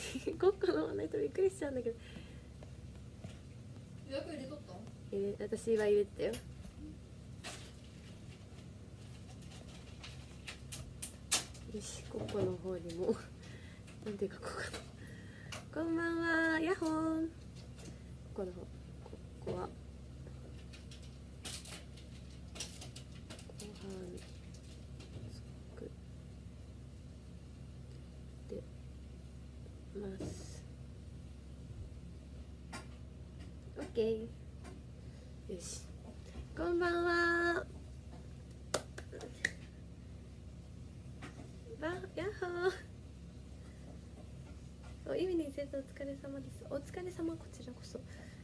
コッコのまないとびっくりしちゃうんだけど。 予約入れとった？ 私は入れてたよ。よし、コッコの方にもなんていうかここのこんばんは、ヤッホー。ここの方、ここはご飯作ってます。オッケー。よし、こんばんは。ヤッホー。意味に先生お疲れ様です。お疲れ様、こちらこそ。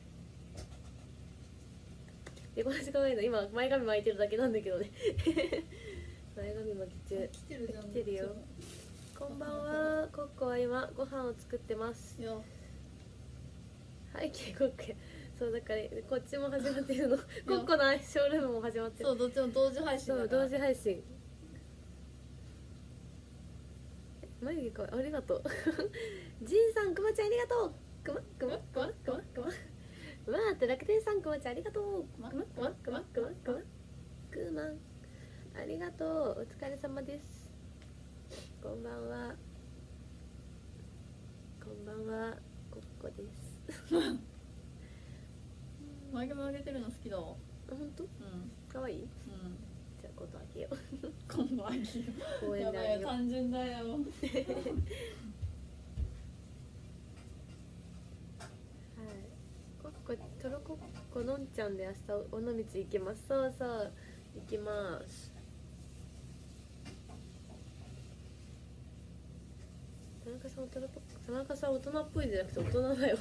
で、この時間ないの、今前髪巻いてるだけなんだけどね。前髪巻き中。 来てるじゃん。 来てるよ。こんばんは。コッコは今ご飯を作ってます。 よ。 はい、コッコ。そうだからこっちも始まってるの。コッコのショールームも始まってる。 そう、どっちも同時配信だから。 そう、同時配信。眉毛かわいい、ありがとう。ジンさん、くまちゃんありがとう。くまって楽天さん、くまちゃんありがとう。くまありがとう。お疲れ様です。こんばんは。こんばんは、コッコです。 前髪上げてるの好きだわ。 あ、本当？ うん。 可愛い？ うん。 じゃあ今度あげよう。 今度あげよう。 公園であげよう。 単純だよ。はい、 コッコ、トロコッコのんちゃんで明日尾道行きます。そうそう、行きます。田中さん大人っぽいじゃなくて大人だよ。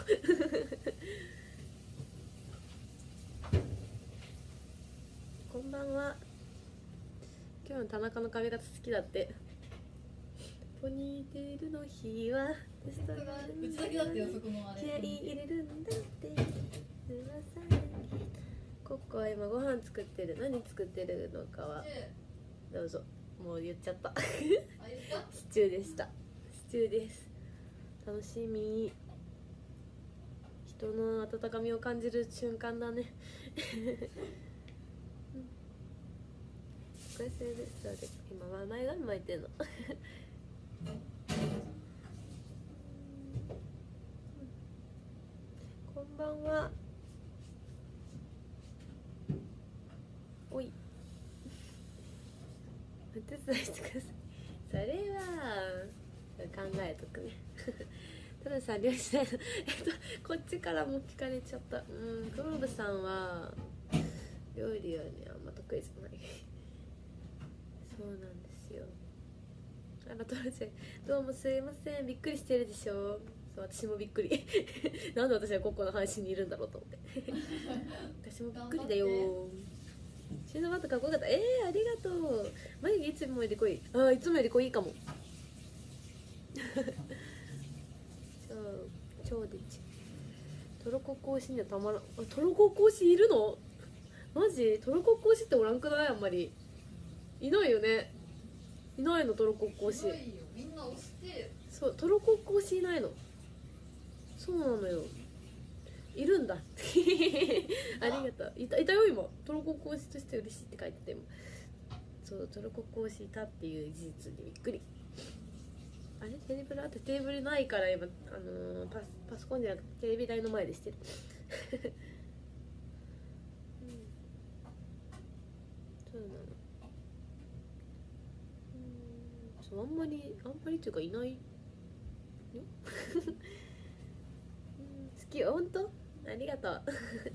こんばんは。今日の田中の髪型好きだって。ポニーテールの日はテストがあるんだ。 うちだけだってよ、そこのあれ。 気合い入れるんだって噂。コッコは今ご飯作ってる。何作ってるのかはどうぞ。もう言っちゃった。シチューでした。シチューです。楽しみ。人の温かみを感じる瞬間だね。これそれでさ、今は前髪巻いてんの。こんばんは。おい、お手伝いしてください。それは考えとくね。たださ、漁師ないの。こっちからも聞かれちゃった。クローブさんは料理はね、あんま得意じゃない。そうなんですよ。あら、トラちゃん、どうもすいません。びっくりしてるでしょ。そう、私もびっくり。なんで私はここの配信にいるんだろうと思って。私もびっくりだよ。シーズン1とかっこよかった。ありがとう。眉毛いつもより濃い。あ、いつもより濃いかも。そう、超でち。トロココ推しにはたまらん。トロココ推しいるの？マジ？トロココ推しっておらんくない？あんまりいないよね。いないの、トロココ推し。 みんな推して。 そう、トロココ推しいないの。そうなのよ。いるんだ。ありがとう。いたよ今。トロココ推しとして嬉しいって書いてても。そう、トロココ推しいたっていう事実にびっくり。あれ、テレビあってテーブルないから今パソコンじゃなくてテレビ台の前でしてる。うん、そうなの。そう、あんまりっていうかいないよ。好きよ、本当？ありがとう。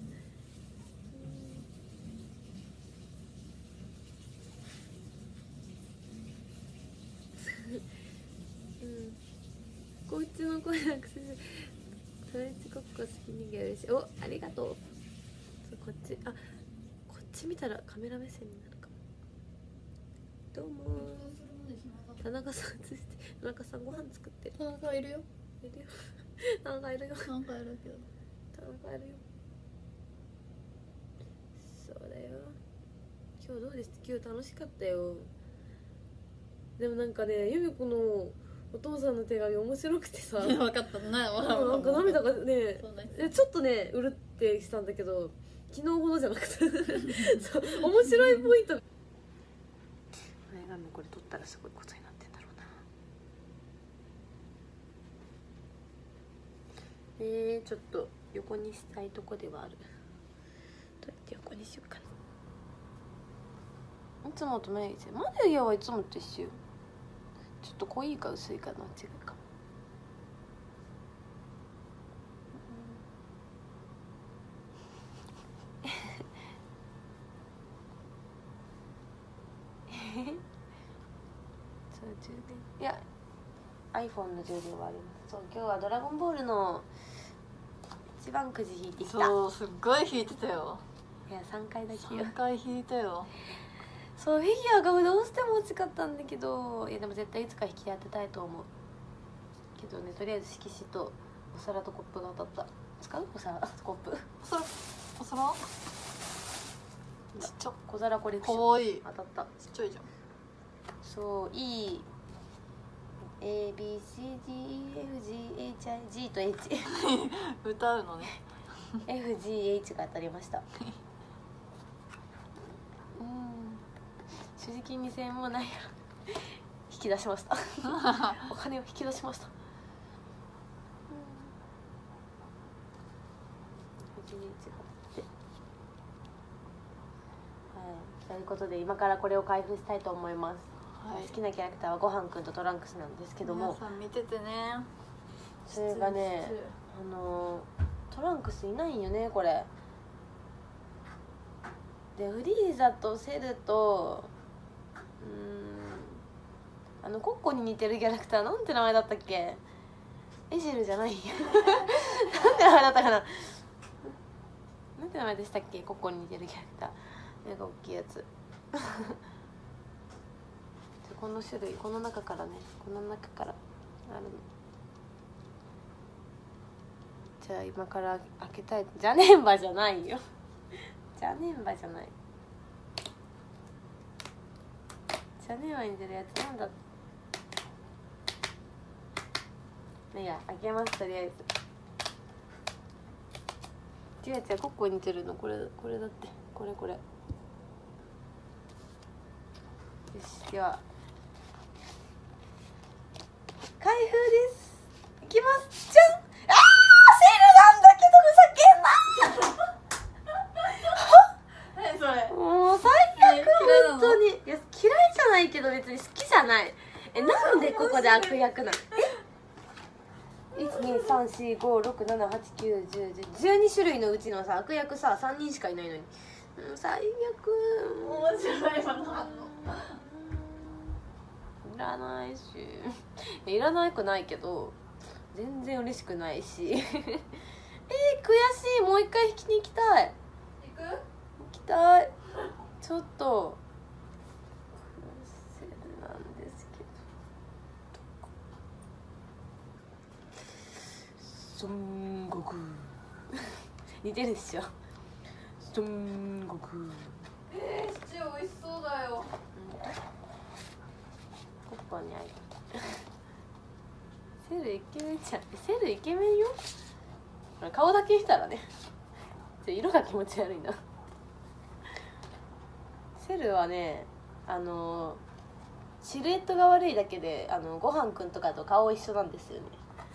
こっちの声なくせトレンチコッコ好き人間嬉しい。お、ありがとう。そう、こっち、こっち見たらカメラ目線になるかも。どうも田中さん、そして田中さんご飯作ってる。 田中いるよ。 田中いるよ。 田中いるけど。 田中いるよ。そうだよ。今日どうでした？今日楽しかったよ。でもなんかね、由美子のお父さんの手紙面白くてさ分かったな。 なんか涙がねそうねちょっとねうるってしたんだけど昨日ほどじゃなくてそう面白いポイント前髪これ取ったらすごいことになってんだろうな。ちょっと横にしたいとこではある。どうやって横にしようかな。いつもと眉毛眉毛はいつもと一緒よ。ちょっと濃いか薄いかの違いかも。そう充電いや iPhone の充電はあります。そう今日はドラゴンボールの一番くじ引いてきた。 そうすっごい引いてたよ。 いや3回だけよ。 3回引いたよ。 そうフィギュアがどうしても欲しかったんだけど、いやでも絶対いつか引き当てたいと思うけどね。とりあえず色紙とお皿とコップが当たった。使うお皿コップお皿ちっちゃ。 小皿コレクシかョンわいい。ちっ当たった。 ちゃいじゃん。 そういい ABCDEFGHIG と H 歌うのね。 FGH が当たりました。所持金2000円もないやろ引き出しましたお金を引き出しました。ということで今からこれを開封したいと思います。 はい、 好きなキャラクターはごはんくんとトランクスなんですけども、 皆さん見ててね。 それがねトランクスいないんよねこれで。フリーザとセルとコッコに似てるキャラクターなんて名前だったっけ。エジェルじゃないなんて名前だったかな。なんて名前でしたっけ。コッコに似てるキャラクターなんか大きいやつこの種類この中からねこの中からあるの。じゃあ今から開けたい。じゃねんばじゃないよじゃねんばじゃない。じゃねんばに出るやつなんだ。いや開けます。とりあえず違う違うコッコに似てるのこれだってこれよしでは開封です。いきますじゃん。セールなんだけどふざけんな何それ。 もう最悪本当に。いや嫌いじゃないけど別に好きじゃない。なんでここで悪役なの。1234567891012種類のうちのさ悪役さ3人しかいないのに、最悪。 面白いものあんの。 いらないしいらなくないけど全然嬉しくないし悔しい。もう一回引きに行きたい。 行く？ 行きたい。ちょっとなんですけど孫悟空似てるでしょ孫悟空。 シチュー美味しそうだよ。 コッパに会いたいセルイケメンじゃん。セルイケメンよ。顔だけ見たらね色が気持ち悪いな。セルはねシルエットが悪いだけでごはんくんとかと顔一緒なんですよね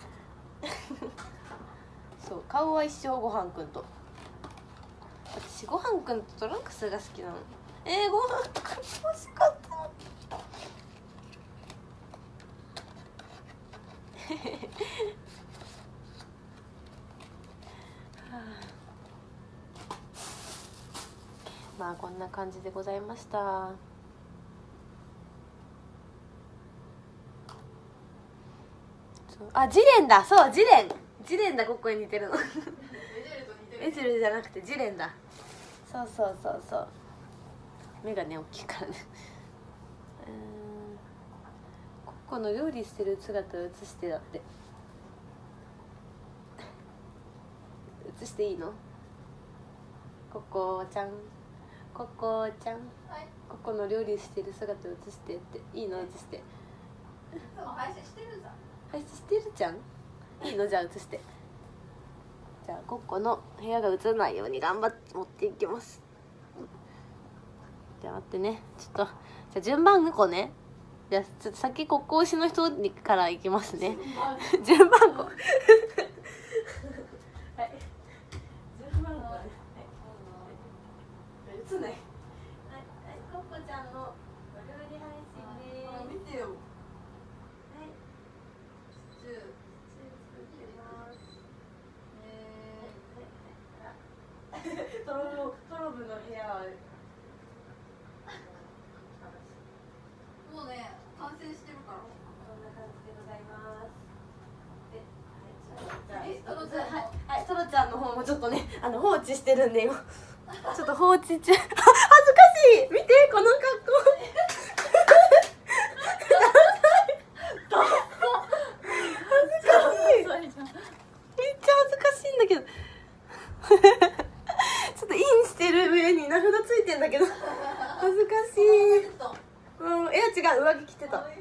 そう顔は一緒。ごはんくんと私ごはんくんとトランクスが好きなの。ごはんくん欲しかったまあこんな感じでございました。ジレンだ。そうジレンだ。ここに似てるのエジェルじゃなくてジレンだ。そう目がね大きいからねここの料理してる姿を映してだって映していいの。ココちゃんここの料理してる姿を映してっていいの。映してつも配信してるじゃん。 配信してるじゃん。いいの？じゃあ映して。じゃあコッコの部屋が映らないように頑張って持っていきます。じゃあ待ってね、ちょっとじゃあ順番こね。じゃあちょっと先コッコ推しの人にからいきますね。順番こ。はい。順番こね。はい。映んない。はい、コッコちゃんのお料理配信です。 見てよ。 はい。 シチュー作ってます。 トロブの部屋はもうね、完成してるから。 こんな感じでございます。はい、トロちゃんの方もちょっとね、放置してるんで今ちょっと放置中。恥ずかしい。見てこの格好。めっちゃ恥ずかしいんだけど。ちょっとインしてる上に名札ついてんだけど恥ずかしい。うん、いや違う、上着着てた。ちょ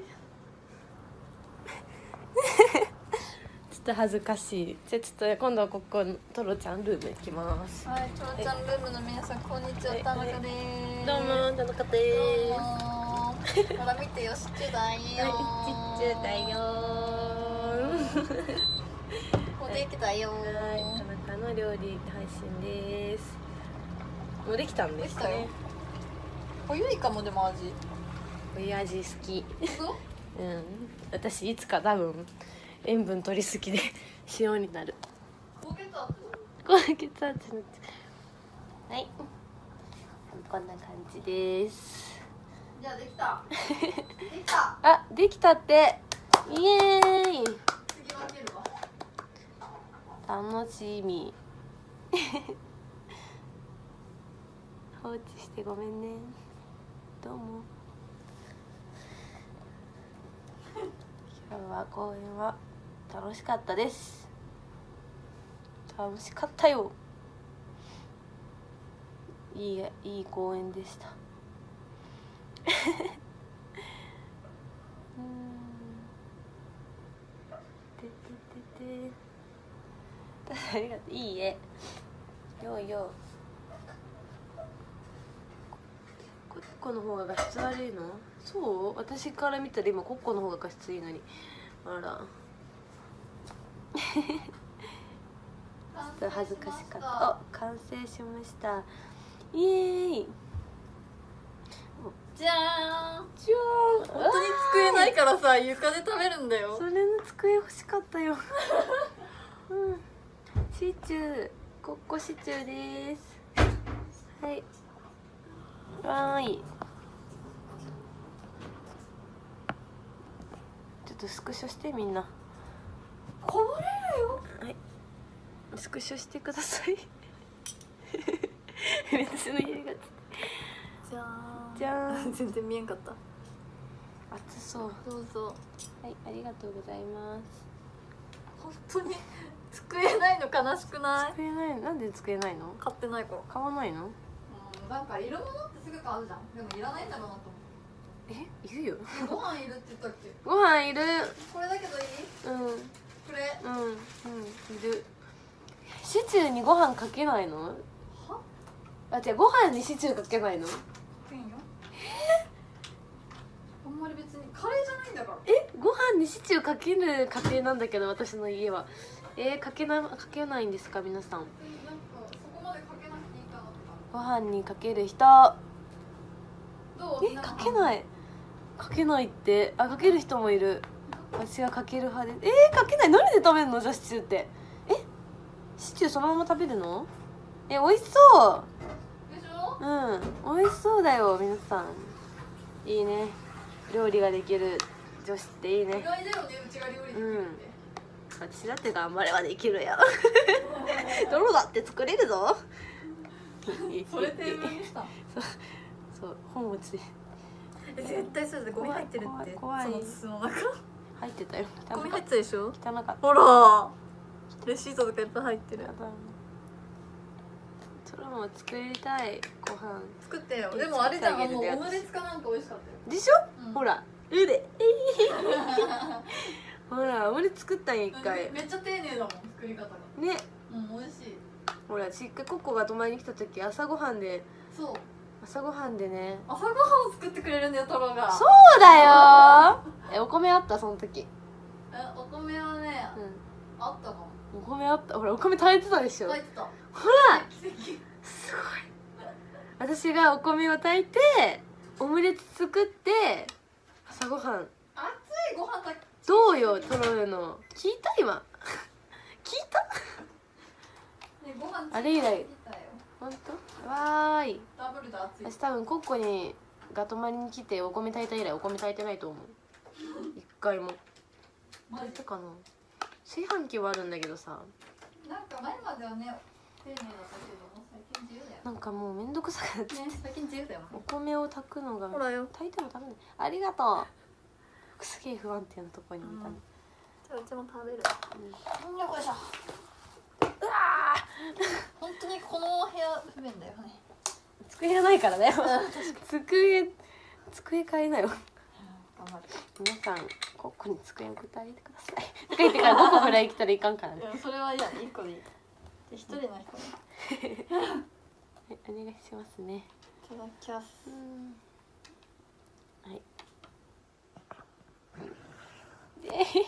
っと恥ずかしい。じゃあちょっと今度はここトロちゃんルーム行きます。 はい、トロちゃんルームの皆さんこんにちは、田中です。 どうも、田中です。 ほら見てよ、シチューだよ。 シチューだよ。 もうできたよ。 はい、田中の料理配信です。もうできたんですかね。 濃ゆいかも。でも味親味好き。 そううん、私いつか多分塩分取りすぎで塩になる。 高血圧高血圧になっちゃう。はい、こんな感じです。 じゃあできた。できた。 あ、できたって。イエーイ。 次分けるわ。 楽しみ。放置してごめんね。どうも。今日は公園は楽しかったです。楽しかったよ。いい公園でした。ありがとう。いいえ。ようよう。コッコの方が画質悪いの？そう？私から見たら今コッコの方が画質いいのに。あら。ちょっと恥ずかしかった。あ、完成しました。イエーイ。 じゃーん。 じゃーん。 本当に机ないからさ、床で食べるんだよ。 それの机欲しかったよ。うん。シチュー、コッコシチューです。はい。わーい。ちょっとスクショしてみんな。 こぼれるよ。 はい。スクショしてください。私の家が。 じゃーん。 じゃーん。 全然見えんかった。 熱そう。 どうぞ。 はい、ありがとうございます。 本当に机ないの悲しくない？ 机ない。なんで机ないの？ 買ってないから。 買わないの？ なんかいるものってすぐ買うじゃん。でもいらないんだろうなと思え、いるよ。 って。ご飯いるって言ったっけ？ ご飯いる。 これだけどいい？ うん。 これ。 うん、いる。シチューにご飯かけないの？ は？ あ、違う、ご飯にシチューかけないの？ かけんよ。あんまり別にカレーじゃないんだから。 ご飯にシチューかける家庭なんだけど、私の家は。かけないんですか皆さん？ なんかそこまでかけなくていいかなとか。 ご飯にかける人。 どう？ かけない。かけないって。あ、かける人もいる。私はかける派です。かけない。何で食べるのじゃあシチューって。シチューそのまま食べるの？美味しそう。 でしょ？ うん、美味しそうだよ皆さん。いいね。料理ができる女子っていいね。 意外だよね、うちが料理できるって。 私だって頑張ればできるや。泥だって作れるぞ。 それテーブルにした。 そう本持ち。 絶対そうだ。ゴミ入ってるって。 怖い。 その巣の中。 入ってたよ。 ゴミ入ってたでしょ？ 汚かった。 ほら。レシートとかいっぱい入ってる。 それも作りたいご飯。 作ってよ。でもあれじゃん、もうオムレツかなんか美味しかったよ。 でしょ？ほら。 うでほら俺作ったんや一回めっちゃ丁寧だもん作り方がね。 うん美味しい。 ほら実家ココが泊まりに来た時朝ごはんでそう朝ごはんでね。 朝ごはんを作ってくれるんだよトロが。 そうだよお米あったその時。 お米はね、 うんあったかも。 お米あった。ほらお米炊いてたでしょ。 書いてた。 ほら奇跡。 すごい。私がお米を炊いてオムレツ作って朝ごはん。 熱いご飯炊き。 どうよトロの聞いた今聞いたねご飯あれ以来炊いたよ。 本当わーい。 ダブルで熱い。 私多分コッコにが泊まりに来てお米炊いた以来お米炊いてないと思う一回も。炊いたかな。炊飯器はあるんだけどさ、 なんか前まではね丁寧だったけども最近自由だよなんかもうめんどくさくなってね。最近自由だよお米を炊くのがほらよ。 炊いても食べない。ありがとう。すげえ不安定なところにいたの、 じゃあうちも食べる。 うん、 よいしょ。 うわ本当にこの部屋不便だよね。 机がないからだよ机買えなよ。 頑張る。 皆さんコッコに机を送ってあげてくださいとか言ってから5個ぐらい来たらいかんからね。 いやそれは嫌一個でいい。で一人の人に。 はいお願いしますね。 いただきます。 はいで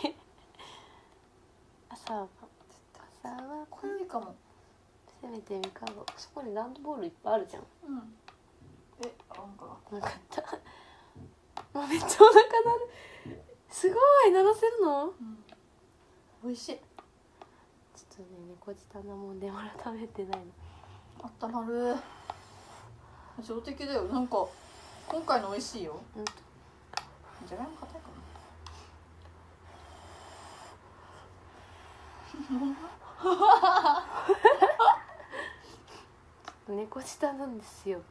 朝はこれいいかも。 せめてみかごそこにランドボールいっぱいあるじゃん。 うん。なんか。 なかったもうめっちゃお腹鳴る。すごい鳴らせるの。 美味しい。 ちょっとね猫舌なもんでまだ食べてないの。 あったまる。上出来だよ。なんか今回の美味しいよ。 うんじゃがいも硬いかな。 猫舌なんですよ。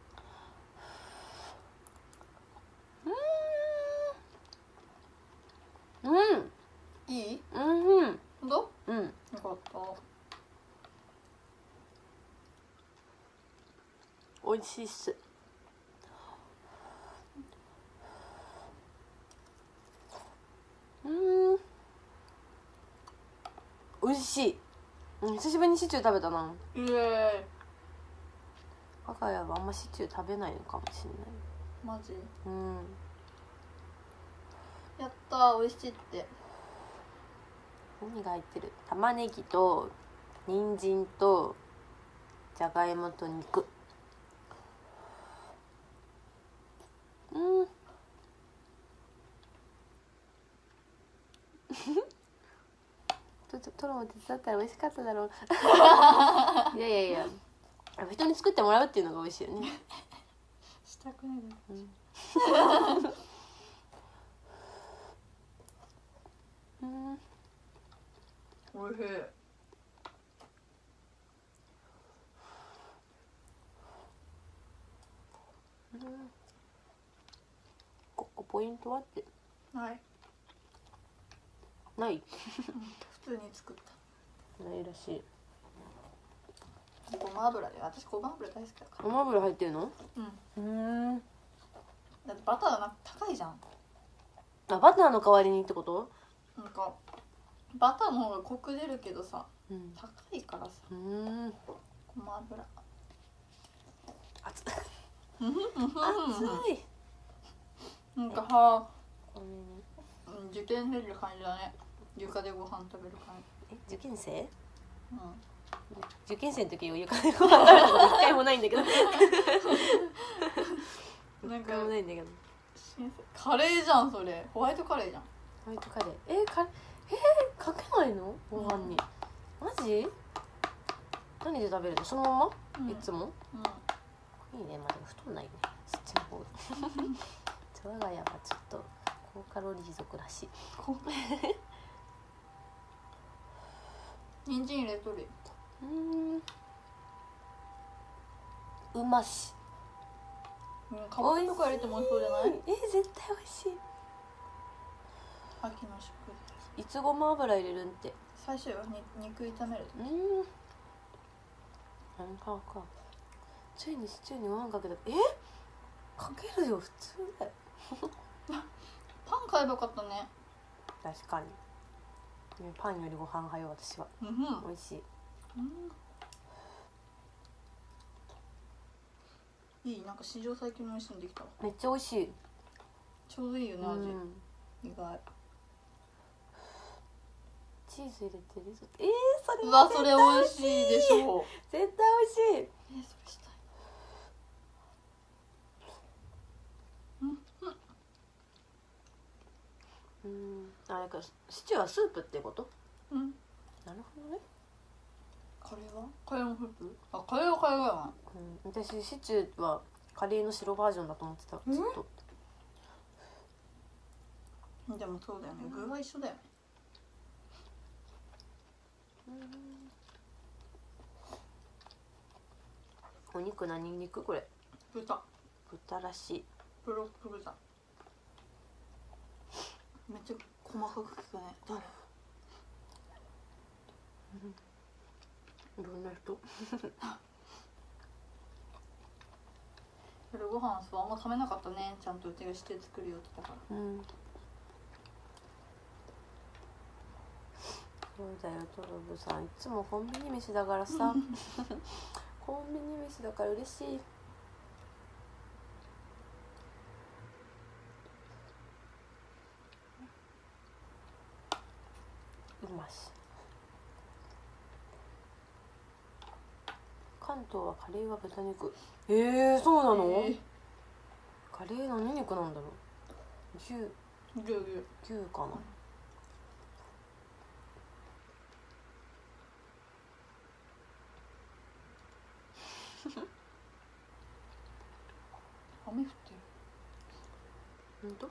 いい？ うんほんと？ うん。 よかった。 美味しいっす。美味しい。久しぶりにシチュー食べたな。 イエーイ。 我が家はあんまシチュー食べないのかもしれない。 マジ？ うんやったー美味しいって。 何が入ってる？玉ねぎと人参とじゃがいもと肉。トロも手伝ったら美味しかっただろういやいやいや人に作ってもらうっていうのが美味しいよね。 したくないだろ。おいしい。 ここポイントはってない。 ない普通に作った。 ないらしい。 ごま油で、私ごま油大好きだから。 ごま油入ってるの？ うんだってバターが高いじゃん。 あ、バターの代わりにってこと？ なんかバターの方がコク出るけどさ、高いからさ。ごま油熱い熱い。なんかさ、受験生って感じだね。床でご飯食べる感じ。 受験生？ うん受験生の時床でご飯食べたこと一回もないんだけど一回もないんだけど。 カレーじゃんそれ。ホワイトカレーじゃん。 ホワイトカレーかけないのご飯に？マジ？何で食べるの？そのまま？いつも？いいね。まだ太んないねそっちの方が我が家はちょっと高カロリー族らしい。 人参入れとる。 うまし。 皮とか入れても美味しそうじゃない？ 絶対美味しい。 秋の食材。 いつごま油入れるんって。 最初よ肉炒めると。 なんかついにシチューにご飯かけた。かけるよ普通だよパン買えばよかったね。 確かにパンよりご飯派よ私は。 うん、 美味しい。 いい、なんか史上最強の美味しいのできたわ。 めっちゃ美味しい。 ちょうどいいよね、味。意外。 チーズ入れてリゾット。それうわ、それ美味しいでしょう。 絶対美味しい。 それしたい。 あれか、シチューはスープってこと？ うん。 なるほどね。 カレーは？カレーのスープ？あ、カレーはカレーだな。 私シチューはカレーの白バージョンだと思ってた、ずっと。 でもそうだよね、具は一緒だよね。 お肉何肉これ？ 豚らしい。 ブロック豚。めっちゃ細かく聞くね。誰？ どんな人？ 夜ご飯そうあんま食べなかったね。ちゃんとうちがして作るよって言ったから。 そうだよ、トロブさんいつもコンビニ飯だからさコンビニ飯だから嬉しい。うまし。関東はカレーは豚肉。そうなの？カレー何肉なんだろう。牛かな。 雨降ってる。 ほんと？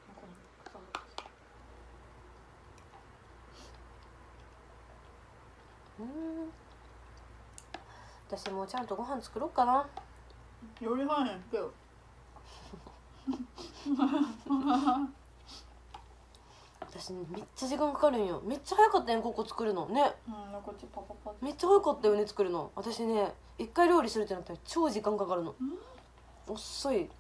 私もちゃんとご飯作ろうかな。 料理班やんけよ。 私めっちゃ時間かかるんよ。めっちゃ早かったやんここ作るのね。 こっちパパパ。 めっちゃ早かったよね作るの。私ね一回料理するってなったら超時間かかるの。遅い。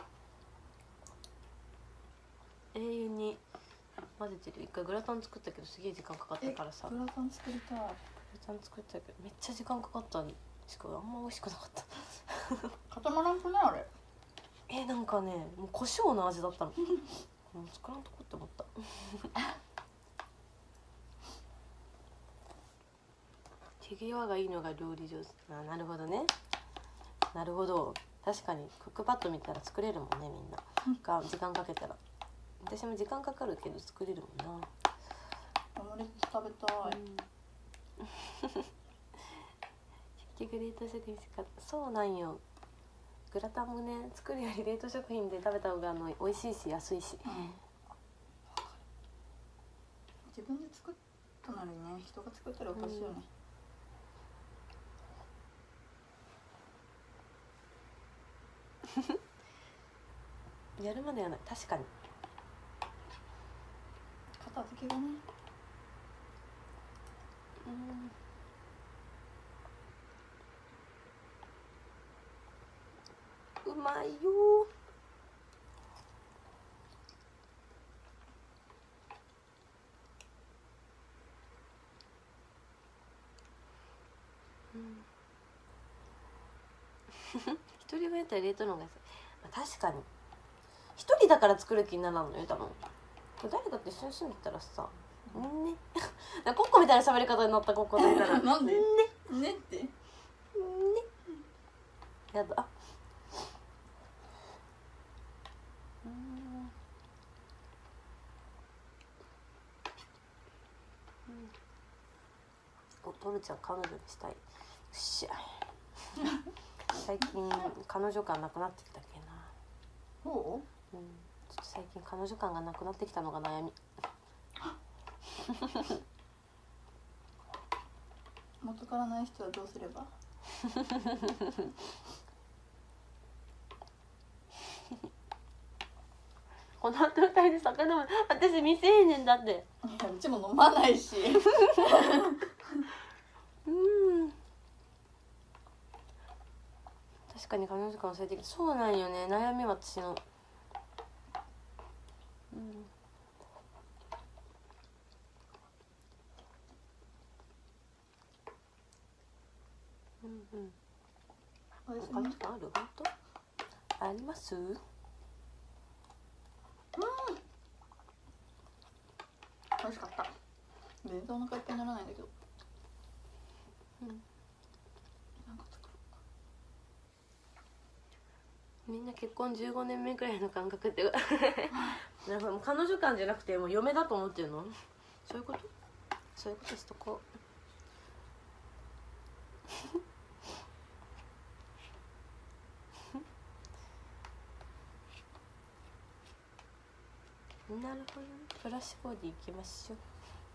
永遠に混ぜてる。一回グラタン作ったけどすげえ時間かかったからさ。 グラタン作りたい。 グラタン作ったけどめっちゃ時間かかったしかもあんま美味しくなかった固まらんくないあれ？ なんかねもう胡椒の味だったのもう作らんとこって思った手際がいいのが料理上手。なるほどね。なるほど。確かにクックパッド見たら作れるもんねみんな時間かけたら。私も時間かかるけど作れるもんな。 オムレツ食べたい。 結局冷凍食品しか。そうなんよ。グラタンもね作るより冷凍食品で食べた方が美味しいし安いし、 自分で作ったのにね人が作ったらおかしいよね。 やるまではない。確かに片付けがね。 うまいよ。一人分やったら冷凍の方が安い。確かに一人だから作る気にならんのよ多分。誰かと一緒に住んでたらさねコッコみたいな喋り方になったコッコといたらなんでねってねやだ。トルちゃん彼女にしたい。よっしゃ最近彼女感なくなってきたっけな。ちょっと最近彼女感がなくなってきたのが悩み元からない人はどうすれば？ この後2人で酒飲む。私未成年だって。 いやうちも飲まないし確かに彼女感忘れてきて。そうなんよね悩み私の。 おいしいね。 他の人ある？本当？あります？ 美味しかった。全然お腹いっぱいにならないんだけど。なんか作ろうか。 みんな結婚15年目くらいの感覚ってなんかもう彼女感じゃなくてもう嫁だと思ってるの？そういうこと？そういうことしとこう。なるほどね。フラッシュボディ行きましょう。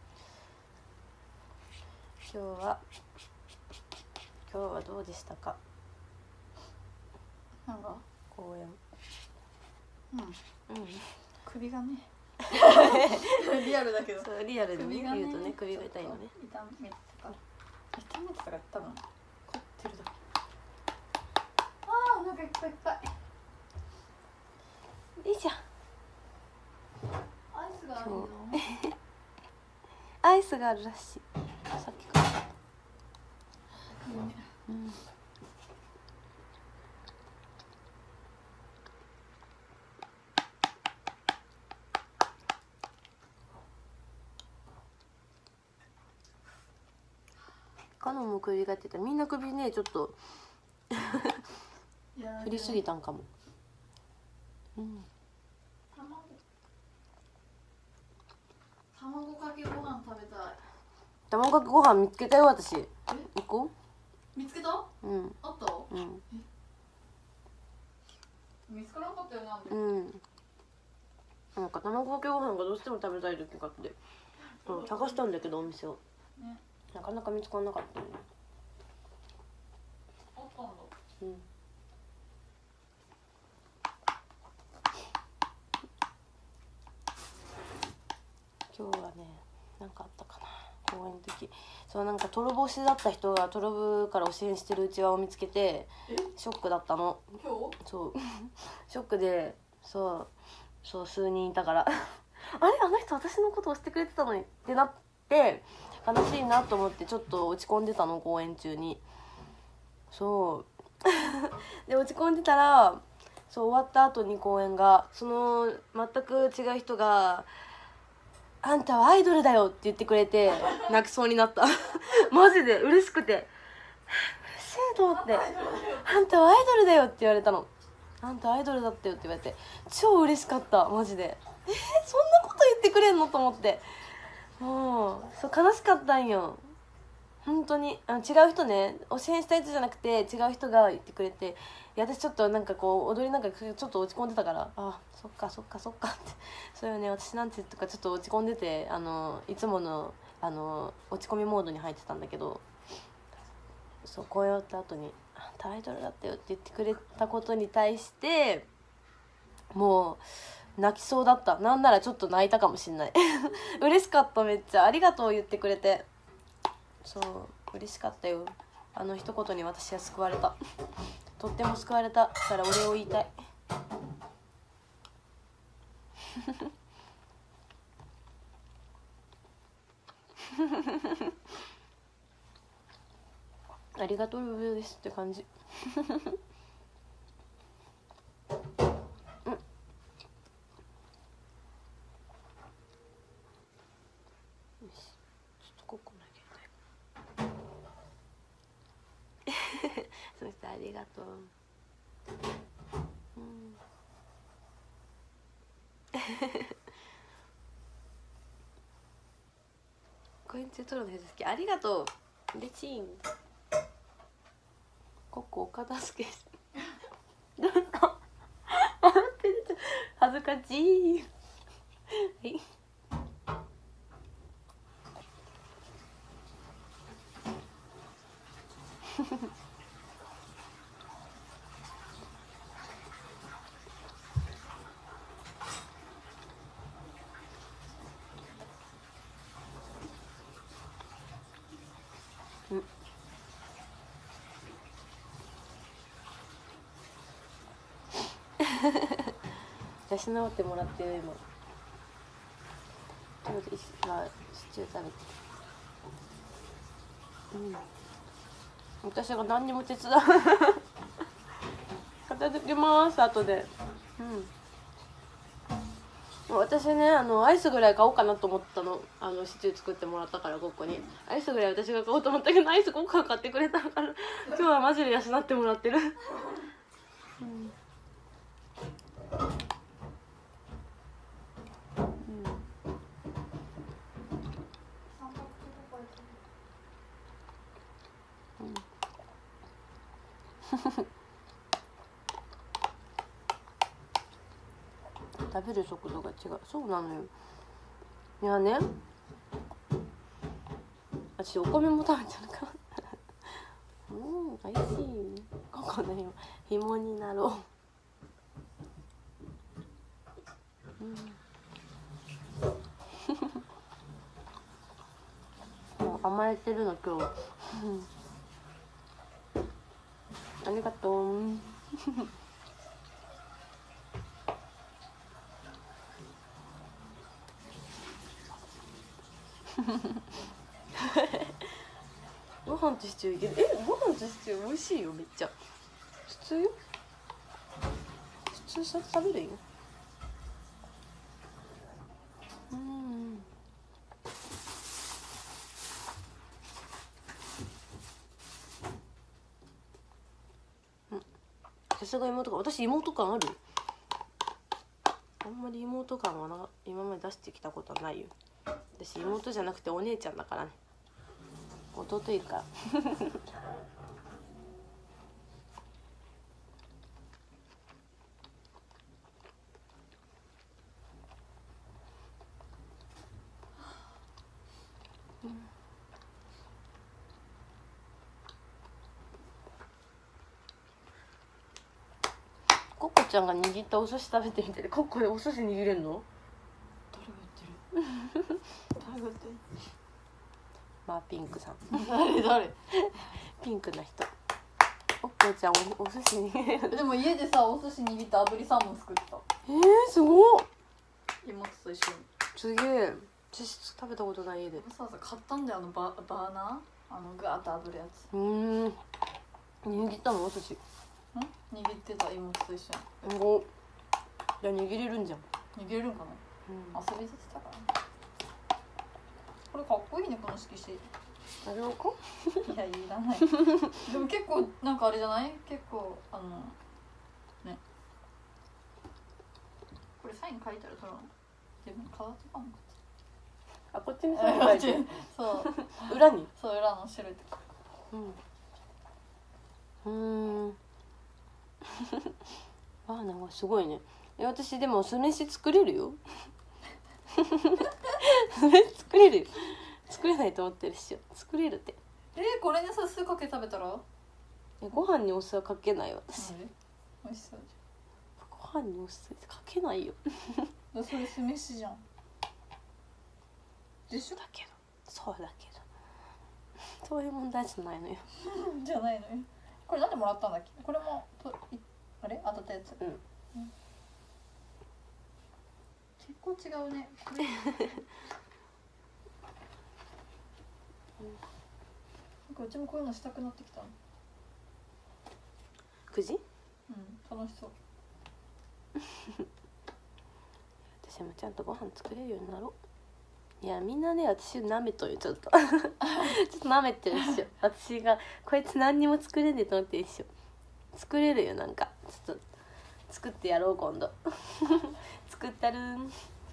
今日はどうでしたか？ なんか公園。 首がねリアルだけど、 そうリアルでね首がね言うとね首が痛いのね。 痛めてたから多分凝ってるだけ。お腹いっぱいいっぱい。 よいしょ。 アイスがあるよ。 アイスがあるらしい。さっきから。カノンも首がってた。みんな首ねちょっと振りすぎたんかも。 卵かけご飯食べたい。 卵かけご飯見つけたよ私。行こう。見つけた？あった？見つからなかったよね。 なんか卵かけご飯がどうしても食べたい時があって、探したんだけどお店を、なかなか見つからなかったね。 あったんだ。 今日はね、なんかあったかな。公園の時、そうなんかトロボしだった人がトロブから推し変してるうちわを見つけてショックだったの。 今日？ そうショックで、そう数人いたからあれあの人私のことをしてくれてたのにってなって悲しいなと思ってちょっと落ち込んでたの、公演中に。そうで落ち込んでたら、そう終わった後に公演がその全く違う人が「あんたはアイドルだよ」って言ってくれて泣きそうになったマジで嬉しくて、うるせえと思って「あんたはアイドルだよ」って言われたの。あんたアイドルだったよって言われて超嬉しかった、マジで。そんなこと言ってくれんのと思って、もうそう悲しかったんよ本当に。違う人ね、推し変した人じゃなくて違う人が言ってくれて、いや私ちょっとなんかこう踊りなんかちょっと落ち込んでたから、そっかってそうよね私なんてとかちょっと落ち込んでて、いつもの落ち込みモードに入ってたんだけど、そうこうやった後に「あんたアイドルだったよ」って言ってくれたことに対してもう泣きそうだった。なんならちょっと泣いたかもしんない嬉しかった、めっちゃありがとう言ってくれて。そう嬉しかったよ。あの一言に私は救われたとっても救われたからお礼を言いたいありがとうですって感じそしてありがとう。公演中撮るの好き、ありがとう。レチン。ここお片付け。なんか笑ってると恥ずかしい。はい。養ってもらってる今。 はい、シチュー食べて。私が何にも手伝う片付けます後で。私ねアイスぐらい買おうかなと思ったの。シチュー作ってもらったからここにアイスぐらい私が買おうと思ったけどアイス5個買ってくれたから今日はマジで養ってもらってる食べる速度が違う。そうなのよ。いやね、私お米も食べてるから美味しい。ここの紐になろうもう甘えてるの今日ありがとうご飯とシチューいける。ご飯とシチュー美味しいよ。めっちゃ普通よ。普通さ食べるよ。さすが妹か。私妹感ある？あんまり妹感は今まで出してきたことはないよ。私妹じゃなくてお姉ちゃんだからね。弟いるからココちゃんが握ったお寿司食べてみて。ココでお寿司握れんの？ 誰がやってる誰がやってるマーピンクさん誰ピンクな人。ココちゃんお寿司握れるでも家でさお寿司握った炙りサーモン作った。 すごっ。 妹と一緒に。 すげえ。寿司食べたことない家で。 さ買ったんだよバーナーガーッと炙るやつ。 握ったのお寿司？ 握ってた妹と一緒に。 おっ。じゃあ握れるんじゃん。 握れるんかな、遊びさせたからね。これかっこいいねこの色紙。 あげようか？ いやいらないでも結構なんかあれじゃない？結構ねこれサイン書いたらその自分変わってかも。 あ、こっちにサイン書いてそう裏に？ そう裏の白いとこ。 バーナーはすごいね。私でも酢飯作れるよ酢飯作れるよ。作れないと思ってるっしょ。作れるって。 これにさ酢かけ食べたら？ ご飯にお酢はかけない私。 美味しそうご飯にお酢かけないよそれ酢飯じゃんでしょ。 だけどそうだけどそういう問題じゃないのよじゃないのよ。これなんでもらったんだっけ？これもあれ当たったやつ。結構違うね。これなんかうちもこういうのしたくなってきたの。 9時？ 楽しそう。 私もちゃんとご飯作れるようになろう。いやみんなね私舐めとるちょっとちょっと舐めてるっしょ。私がこいつ何にも作れねえと思ってるっしょ。作れるよ。なんかちょっと作ってやろう今度作ったるん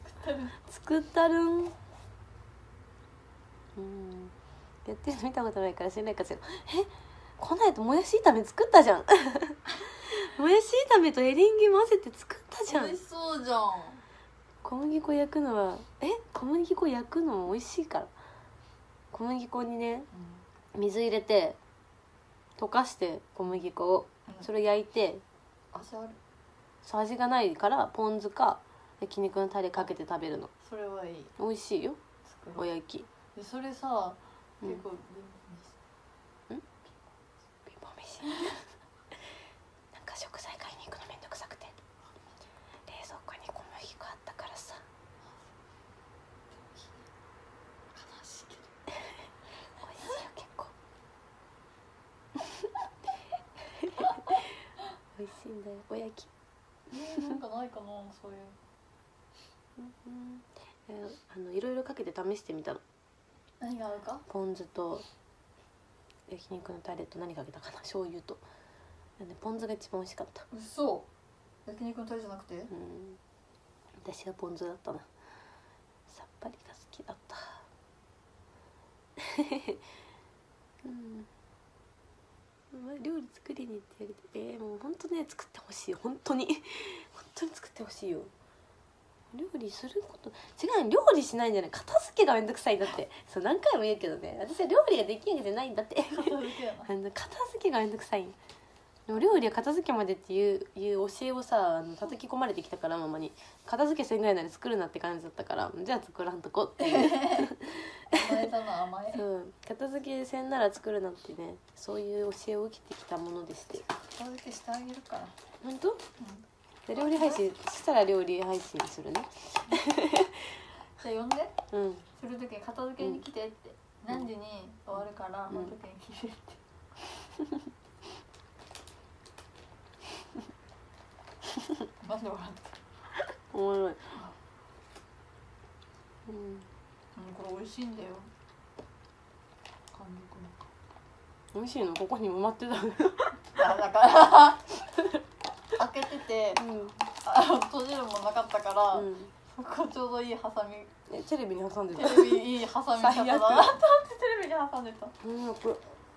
やってるの見たことないから知らないかしら。こないだもやし炒め作ったじゃんもやし炒めとエリンギ混ぜて作ったじゃん。 美味しそうじゃん。 小麦粉焼くのは小麦粉焼くのも美味しいから。小麦粉にね、水入れて溶かして小麦粉を、それ焼いて味ある？ そう味がないからポン酢か焼肉のタレかけて食べるの。 それはいい。 美味しいよお焼き。 でそれさ結構ピンポン飯なんか食材買いに行くのめんどくさくて冷蔵庫に小麦粉あったからさ。 なんだよ、おやき。 なんかないかなそういう。 いろいろかけて試してみたの。 何が合うか。 ポン酢と焼肉のタレと何かけたかな、醤油と。ポン酢が一番美味しかった。 嘘。焼肉のタレじゃなくて。 私はポン酢だったな。さっぱりが好きだった。料理作りに行ってやりたい。もう本当ね、作ってほしいよ、本当に本当に作ってほしいよ。料理すること違う、料理しないんじゃない、片付けがめんどくさいんだって。そう何回も言うけどね、私は料理ができるわけじゃないんだって片付けがめんどくさい。でも料理は片付けまでっていう教えをさ叩き込まれてきたから、ママに片付けせんぐらいなら作るなって感じだったから、じゃあ作らんとこっていう甘えだな、甘え。 そう片付けせんなら作るなってね、そういう教えを受けてきたものでして。 片付けしてあげるから。 本当？で料理配信したら料理配信するねじゃあ呼んで、 する時に片付けに来てって、何時に終わるからその時に来てってなんで笑っておもろい。 これ美味しいんだよ。 美味しいの？ここに埋まってたねだから開けてて、閉じるもなかったから、そこちょうどいいハサミ。 テレビに挟んでた。 テレビいいハサミだったなってテレビに挟んでた。 これ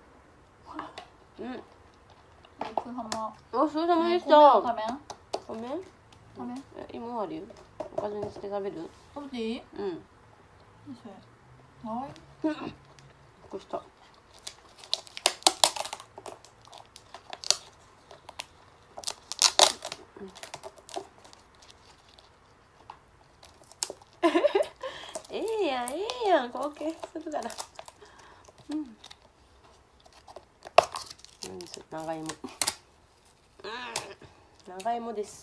お疲れ様でした。ごめん。今あるよ。おかずにして食べる？ 食べていい？はい。 こうした。ええやん貢献するから。長芋。長芋です。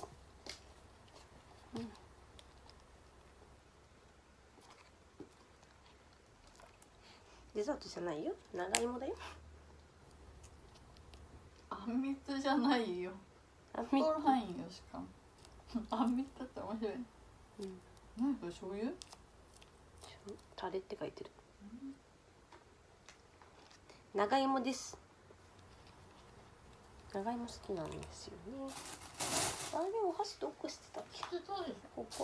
デザートじゃないよ、長芋だよ。 あんみつじゃないよ。 あんみつ範囲よ、しかもあんみつだって面白い。何これ、醤油？ タレって書いてる。長芋です。長芋好きなんですよね。あれお箸どこしてたっけ？ここ。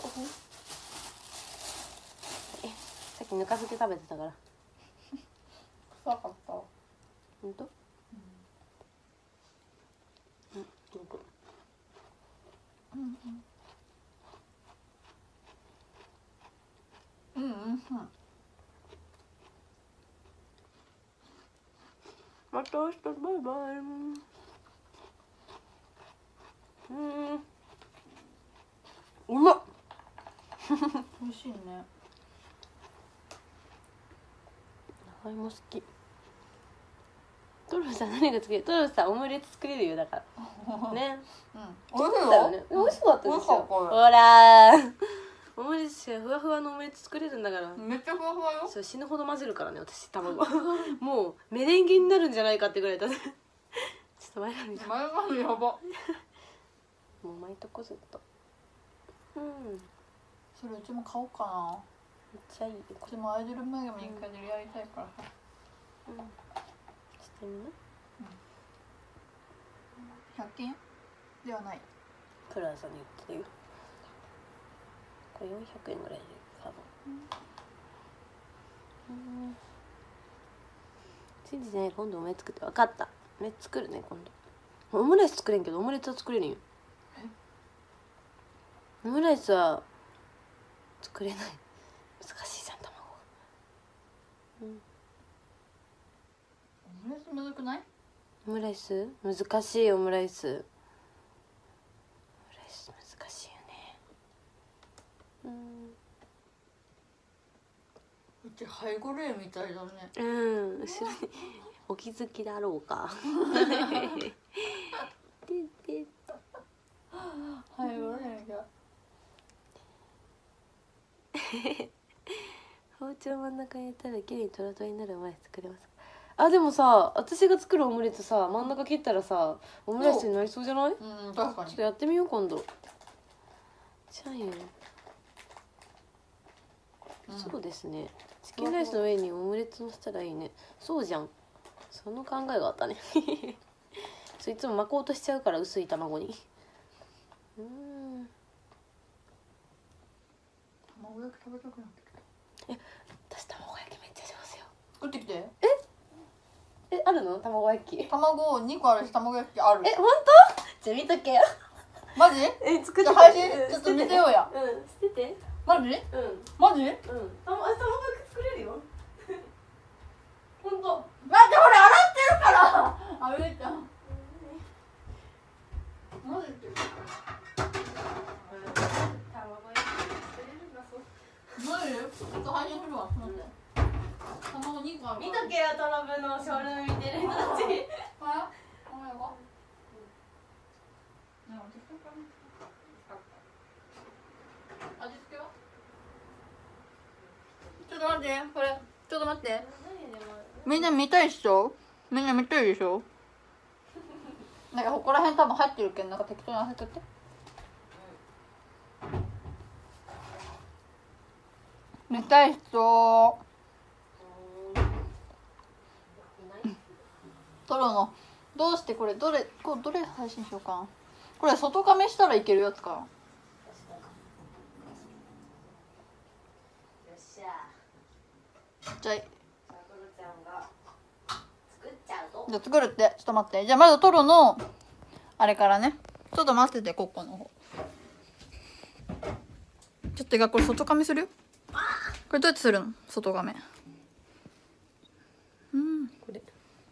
さっきぬか漬け食べてたから。 臭かった。 本当？また明日バイバイ。うまっ美味しいね。 長芋好き。トロさん何が作れる？トロさんオムレツ作れるよ、だからね。 美味しいよね。美味しかったですよ。ほらオムレツ、ふわふわのオムレツ作れるんだから。 めっちゃふわふわよ。 そう、死ぬほど混ぜるからね、私卵もうメレンゲになるんじゃないかってぐらいだねちょっと前髪が前髪やば。もう巻いとこずっと。 それうちも買おうかな。 めっちゃいいよ。 うちもアイドル前髪一回でやりたいからさ。 してみな。 100均ではない。 プラザに売ってるよ。これ400円ぐらいで多分。信じてない。今度オムレツ作って。分かった、オムレツ作るね今度。オムライス作れんけどオムレツは作れるんよ。オムライスは作れない。難しいじゃん、卵が。 オムレツむずくない？ オムライス難しい。オムライス難しいよね。 うち背後霊みたいだね。 後ろにお気づきだろうか背後霊が包丁真ん中に入れたらきれいにトロトロになる前作れます。 あでもさ、私が作るオムレツさ、真ん中切ったらさオムライスになりそうじゃない？ うん、確かにちょっとやってみよう今度。じゃあよ、そうですね。チキンライスの上にオムレツのせたらいいね。そうじゃん、その考えがあったねそいつも巻こうとしちゃうから、薄い卵に。 卵焼き食べたくなってきた。 私卵焼きめっちゃ上手よ。 作ってきて。 あるの卵焼き？ 卵2個あるし、卵焼きある。 本当？じゃあ見とけよ。 マジ？ 作ってじゃあ配信ちょっと見てようや。 捨てて。 マジ？ うんマジ？ 卵焼き作れるよ本当。 だって俺洗ってるから。あれちゃん。マジで？マジ？ちょっと配信するわ。待って。卵2個ある。 見とけよ、トロブのショールーム見てる人たち。 あ？お前が？なんか適当かな。味付けは？ちょっと待って、これちょっと待って。みんな見たいっしょ？みんな見たいでしょ？なんかここら辺多分入ってるけん、なんか適当に合わせてって。見たい人。トロのどうしてこれどれ配信しようかな。これ外カメしたらいけるやつか。 よっしゃ。 じゃあトロちゃんが作っちゃうぞ。 じゃあ作るって。ちょっと待って。じゃあまずトロのあれからね。ちょっと待ってて、コッコの方。ちょっとがこれ外カメするよ。これどうやってするの？外カメ。 これ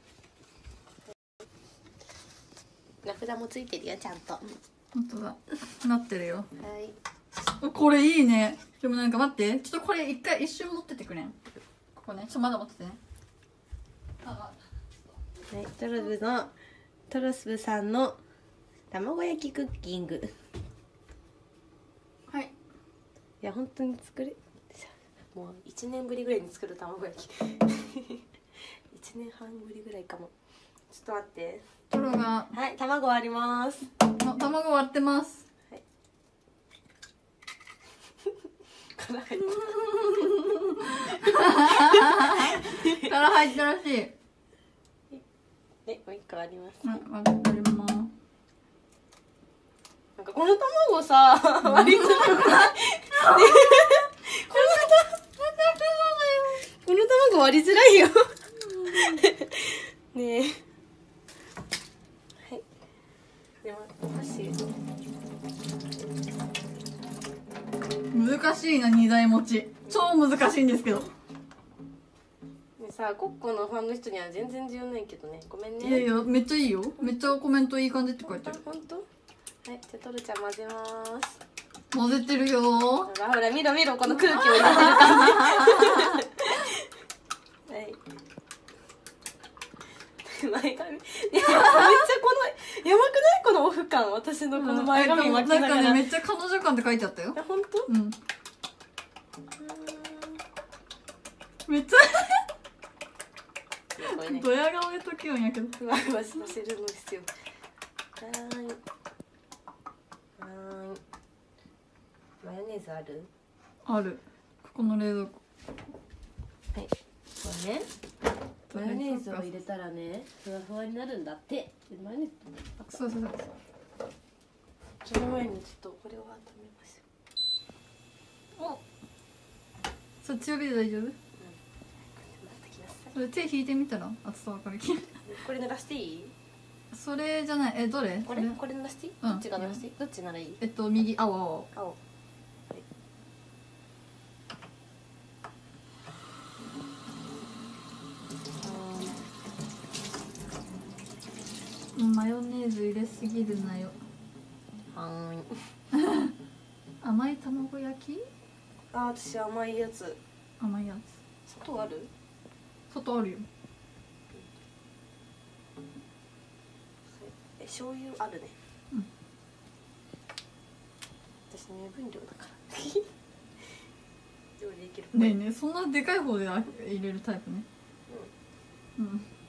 名札もついてるよ、ちゃんと。 本当だ。なってるよ。 はい。 これいいね。でもなんか待って。ちょっとこれ一瞬持っててくれん。ここね。ちょっとまだ持っててね。 はい、トロスブさんの卵焼きクッキング。 はい。 いや本当にもう1年ぶりぐらいに作る卵焼き1年半ぶりぐらいかも。ちょっと待って。 トロがはい卵割ります。 卵割ってます。 はい殻入殻入ったらしい。 でもう一個あります。 割ります。 なんかこの卵さ割りづらくないこの卵割りづらいよねえ。はい。でも箸難しいな、2台持ち。超難しいんですけど。 でさ、コッコのファンの人には全然重要ないけどね。ごめんね。 いやいや、めっちゃいいよ。めっちゃコメントいい感じって書いてる。 本当？はい、じゃあトルちゃん混ぜます。 混ぜてるよー。 ほらほら見ろ見ろ、この空気を入れてる感じはい前髪いやめっちゃこのやばくない？このオフ感。私のこの前髪巻きながら、 なんかね、めっちゃ彼女感って書いてあったよ。 いや本当？ うん。めっちゃこれね、 ドヤ顔で時をんやけど。 ふわふわさせるのですよ。はーい。マヨネーズある？ ある。ここの冷蔵庫。 はい。これね、マヨネーズを入れたらね、ふわふわになるんだって。マヨネーズ。 そうそうそう。 その前にちょっとこれを温めましょう。 お。そっちよりで大丈夫？それ手引いてみたら厚さわかるけど。 これ濡らしていい？ それじゃない。どれ？ これ濡らしていい？どっちが濡らしていい？どっちならいい？ 右。青。 青。 マヨネーズ入れすぎるなよ。 はーい。 甘い卵焼き？ あ、私甘いやつ。 甘いやつ。 砂糖ある？ 外あるよ。 醤油あるね。 うん。 私目分量だから量でいける。 ねえねえ、そんなでかい方で入れるタイプね。うん。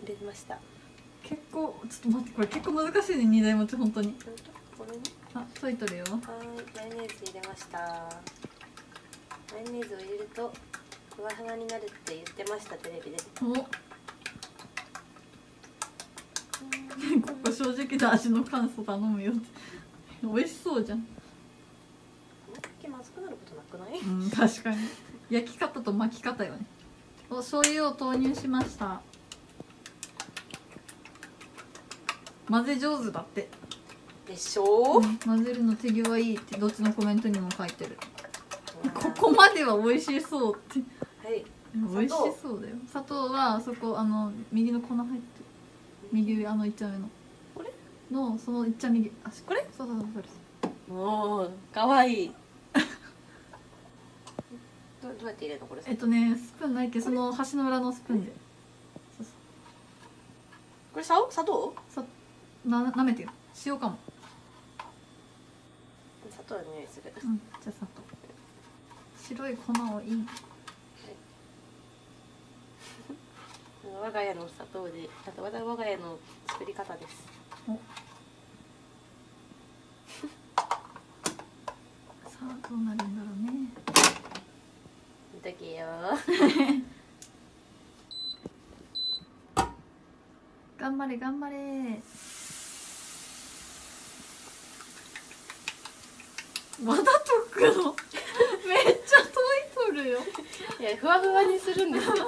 れました。 結構ちょっと待って、これ結構難しいね、2台持ち本当に。 これね。 あ、溶いとるよ。 はい、マヨネーズ入れました。マヨネーズを入れるとふわふわになるって言ってました、テレビで。 おここ正直な味の感想頼むよって。美味しそうじゃん。 こんだけまずくなることなくない？ うん、確かに。焼き方と巻き方よね。お醤油を投入しました。混ぜ上手だってでしょ、 混ぜるの手際いいってどっちのコメントにも書いてる。ここまでは美味しそうって。 はい、 美味しそうだよ。砂糖はそこ右の粉入ってる。右上いっちゃ上のこれのそのいっちゃ右。あ、 これそうそうそうそうです。 もうかわいいどうやって入れるのこれ？ スプーンないけどその端の裏のスプーンで。そうそう。 これ砂糖？ なめてよ。塩かも。 砂糖の匂いする。 うん、じゃあ砂糖。白い粉をいい。 我が家の砂糖で、あと我が家の作り方です。 おさあどうなるんだろうね。 見とけよ頑張れ頑張れ。まだ溶くのめっちゃ溶いとるよ。 いや、ふわふわにするんですよ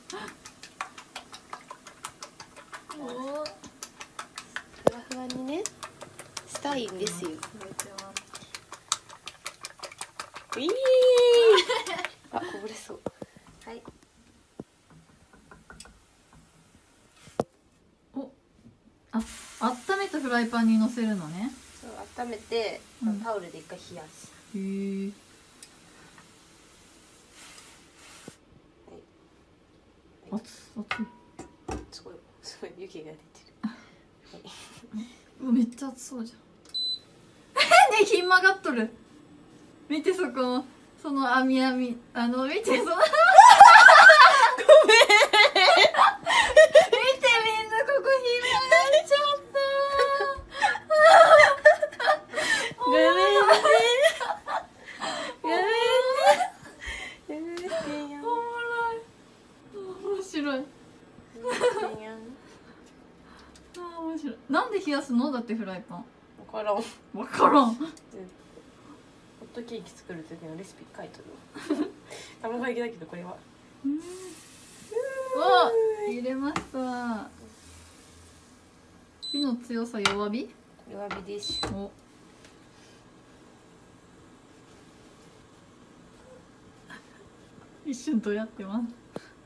ふわふわにねしたいんですよ。いいあ、こぼれそう。はい。 お、温めたフライパンにのせるのね。 そう、温めて、タオルで一回冷やす。 へえ。熱い。 すごい湯気が出てる。 めっちゃ熱そうじゃん。ね、ひん曲がっとる。見てそこその網見てそのごめん見てみんなここひん曲がっちゃったごめんねごめんね許してよ。 面白い。 許してよ。 面白い。なんで冷やすの？だってフライパン。 わからん。 わからん。 ホットケーキ作る時のレシピ書いとる卵焼きだけどこれは。 わ入れました。火の強さ弱火？ 弱火です。 お。一瞬とやってます。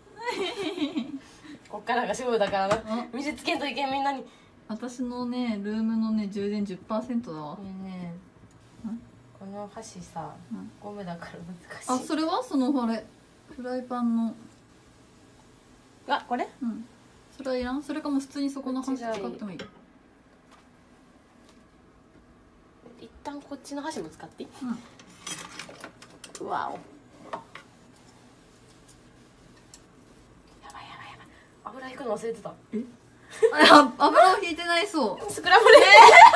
こっからが勝負だからな。見せつけんといけんみんなに。 私のねルームのね充電 10% だわ。 これね、この箸さ、ゴムだから難しい。 あ、それはそのあれフライパンの。 あ、これ？ うん。それはいらん。それかも普通にそこの箸使ってもいい。 一旦こっちの箸も使っていい？ うん。 わお。油引くの忘れてた。 え？あ、油を引いてないそう。 スクランブル。もう。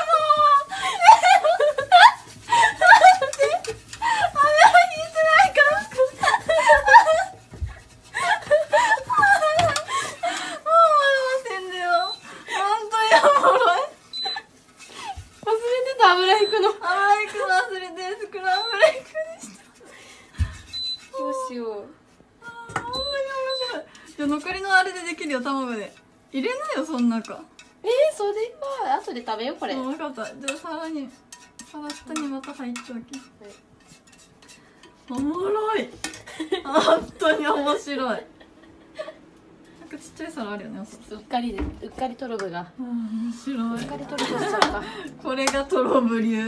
残りのあれでできるよ。卵で入れないよそん中。 それは後で食べようこれ。 分かった。じゃあ皿下にまた入っておき。おもろい。本当に面白い。なんかちっちゃい皿あるよね。 うっかりトロブが。 面白い。 うっかりトロブしちゃった。 これがトロブ流。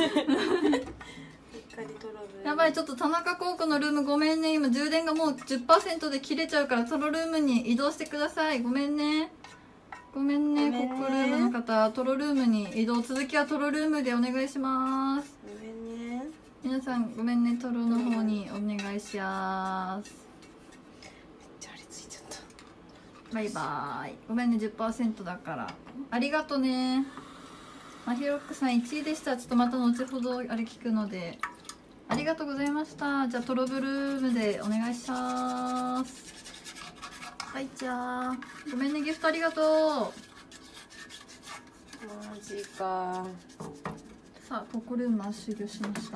やばい、ちょっと田中高校のルームごめんね。今充電がもう 10% で切れちゃうからトロルームに移動してください。ごめんね。ごめんね。コックルームの方トロルームに移動。続きはトロルームでお願いします。 ごめんね。 皆さんごめんね。トロの方にお願いします。 めっちゃあれついちゃった。 バイバーイ。ごめんね、10% だから。ありがとね。マヒロックさん1位でした。ちょっとまた後ほどあれ聞くので。ありがとうございました。じゃあトロブルームでお願いします。はい、じゃあごめんね、ギフトありがとう。 マジか。 さあココルームは終了しました。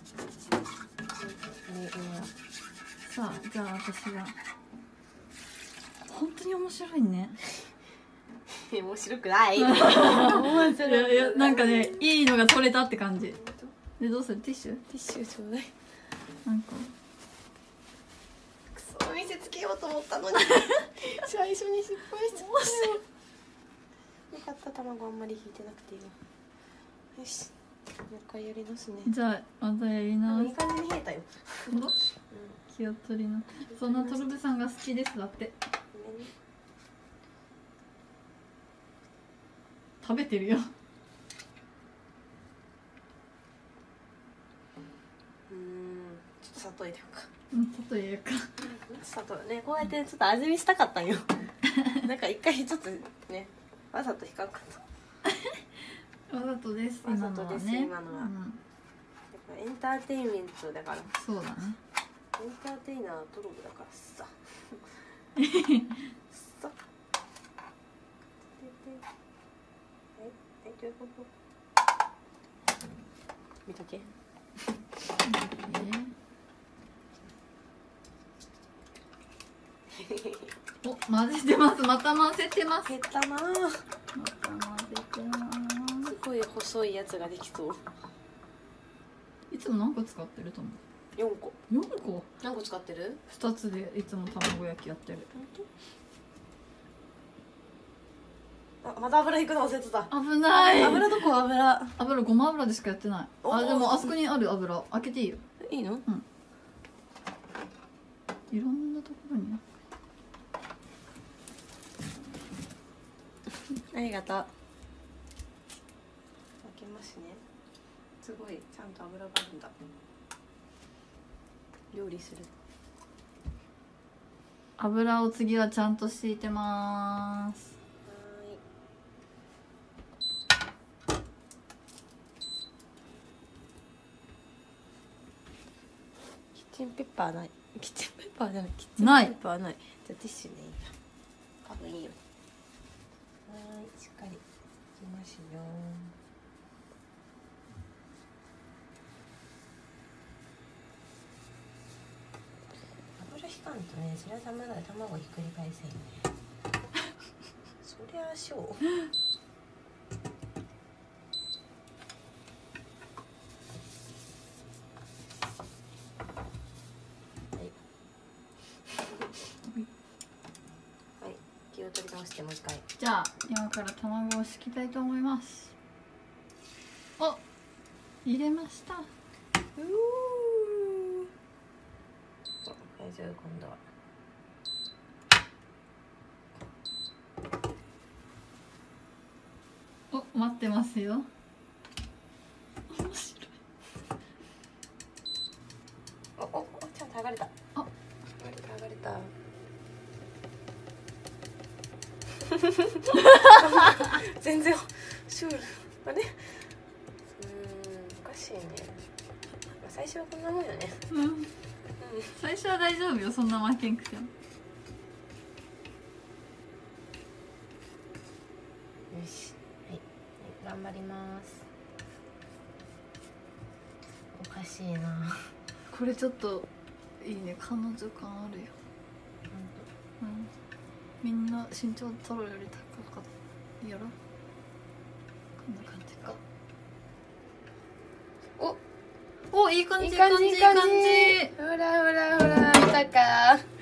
さあじゃあ私が本当に面白いね。 面白くない。 いやいや、なんかね、いいのが取れたって感じで。どうする？ティッシュ？ ティッシュちょうだい。 なんかクソ見せつけようと思ったのに最初に失敗しちゃったよ。よかった、卵あんまり引いてなくていいわ。よし、もう一回やりますね。 じゃあまたやりな。 いい感じに冷えたよ。 気を取りな。そんなトルブさんが好きですだって。 ごめんね。 食べてるよ。 ちょっと砂糖入れようか。 うん、ちょっと言うか。 砂糖ね、こうやってちょっと味見したかったんよ。なんか一回ちょっとね、わざと引かんかった。 わざとです。 わざとです、 今のはね。 今のは。エンターテインメントだから。 そうだね。 エンターテイナートロブだからさ。さ。見とけ。 お、混ぜてます。また混ぜてます。 減ったな。 また混ぜてます。 すごい細いやつができそう。 いつも何個使ってると思う 4個。 ？4個？ 何個使ってる 2つでいつも卵焼きやってる。 あ、また油引くの忘れてた。 危ない。 油どこ？油ごま油でしかやってない。あ、でもあそこにある油開けていいよ。 いいの？ うん。いろんなところに。 ありがとう。開けますね。すごいちゃんと油があるんだ。料理する。 油を次はちゃんと敷いてます。 キッチンペッパーない。キッチンペッパーじゃない。キッチンないペッパーない。じゃあティッシュでいいや。多分いいよ。はい、しっかりいきますよ。油引かんとね、白玉なら卵ひっくり返せんね。そりゃあしょう。気を取り直してもう一回。 じゃあ今から卵を敷きたいと思います。お、入れました。 大丈夫、今度は。 お、待ってますよ。面白い。 お、ちゃんと剥がれた。 あ、 剥がれた、剥がれた。全然シュール。あれ？おかしいね。最初はこんなもんよね。 最初は大丈夫よ、そんな負けんくても。 よし、はい、頑張ります。おかしいな。 これちょっといいね、彼女感あるよ。うん、みんな身長トロより高かったやろ。こんな感じか。お、いい感じ、いい感じ、いい感じ。 ほらほらほら、見たか。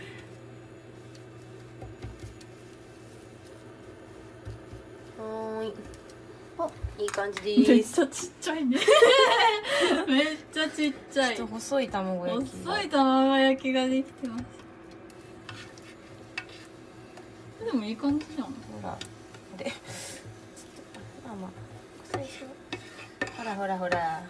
はい。いい感じです。 めっちゃちっちゃいね。めっちゃちっちゃい。 ちょっと細い卵焼き。 細い卵焼きができてます。でもいい感じじゃん。 ほら。で。まあまあ。最初。ほらほらほら。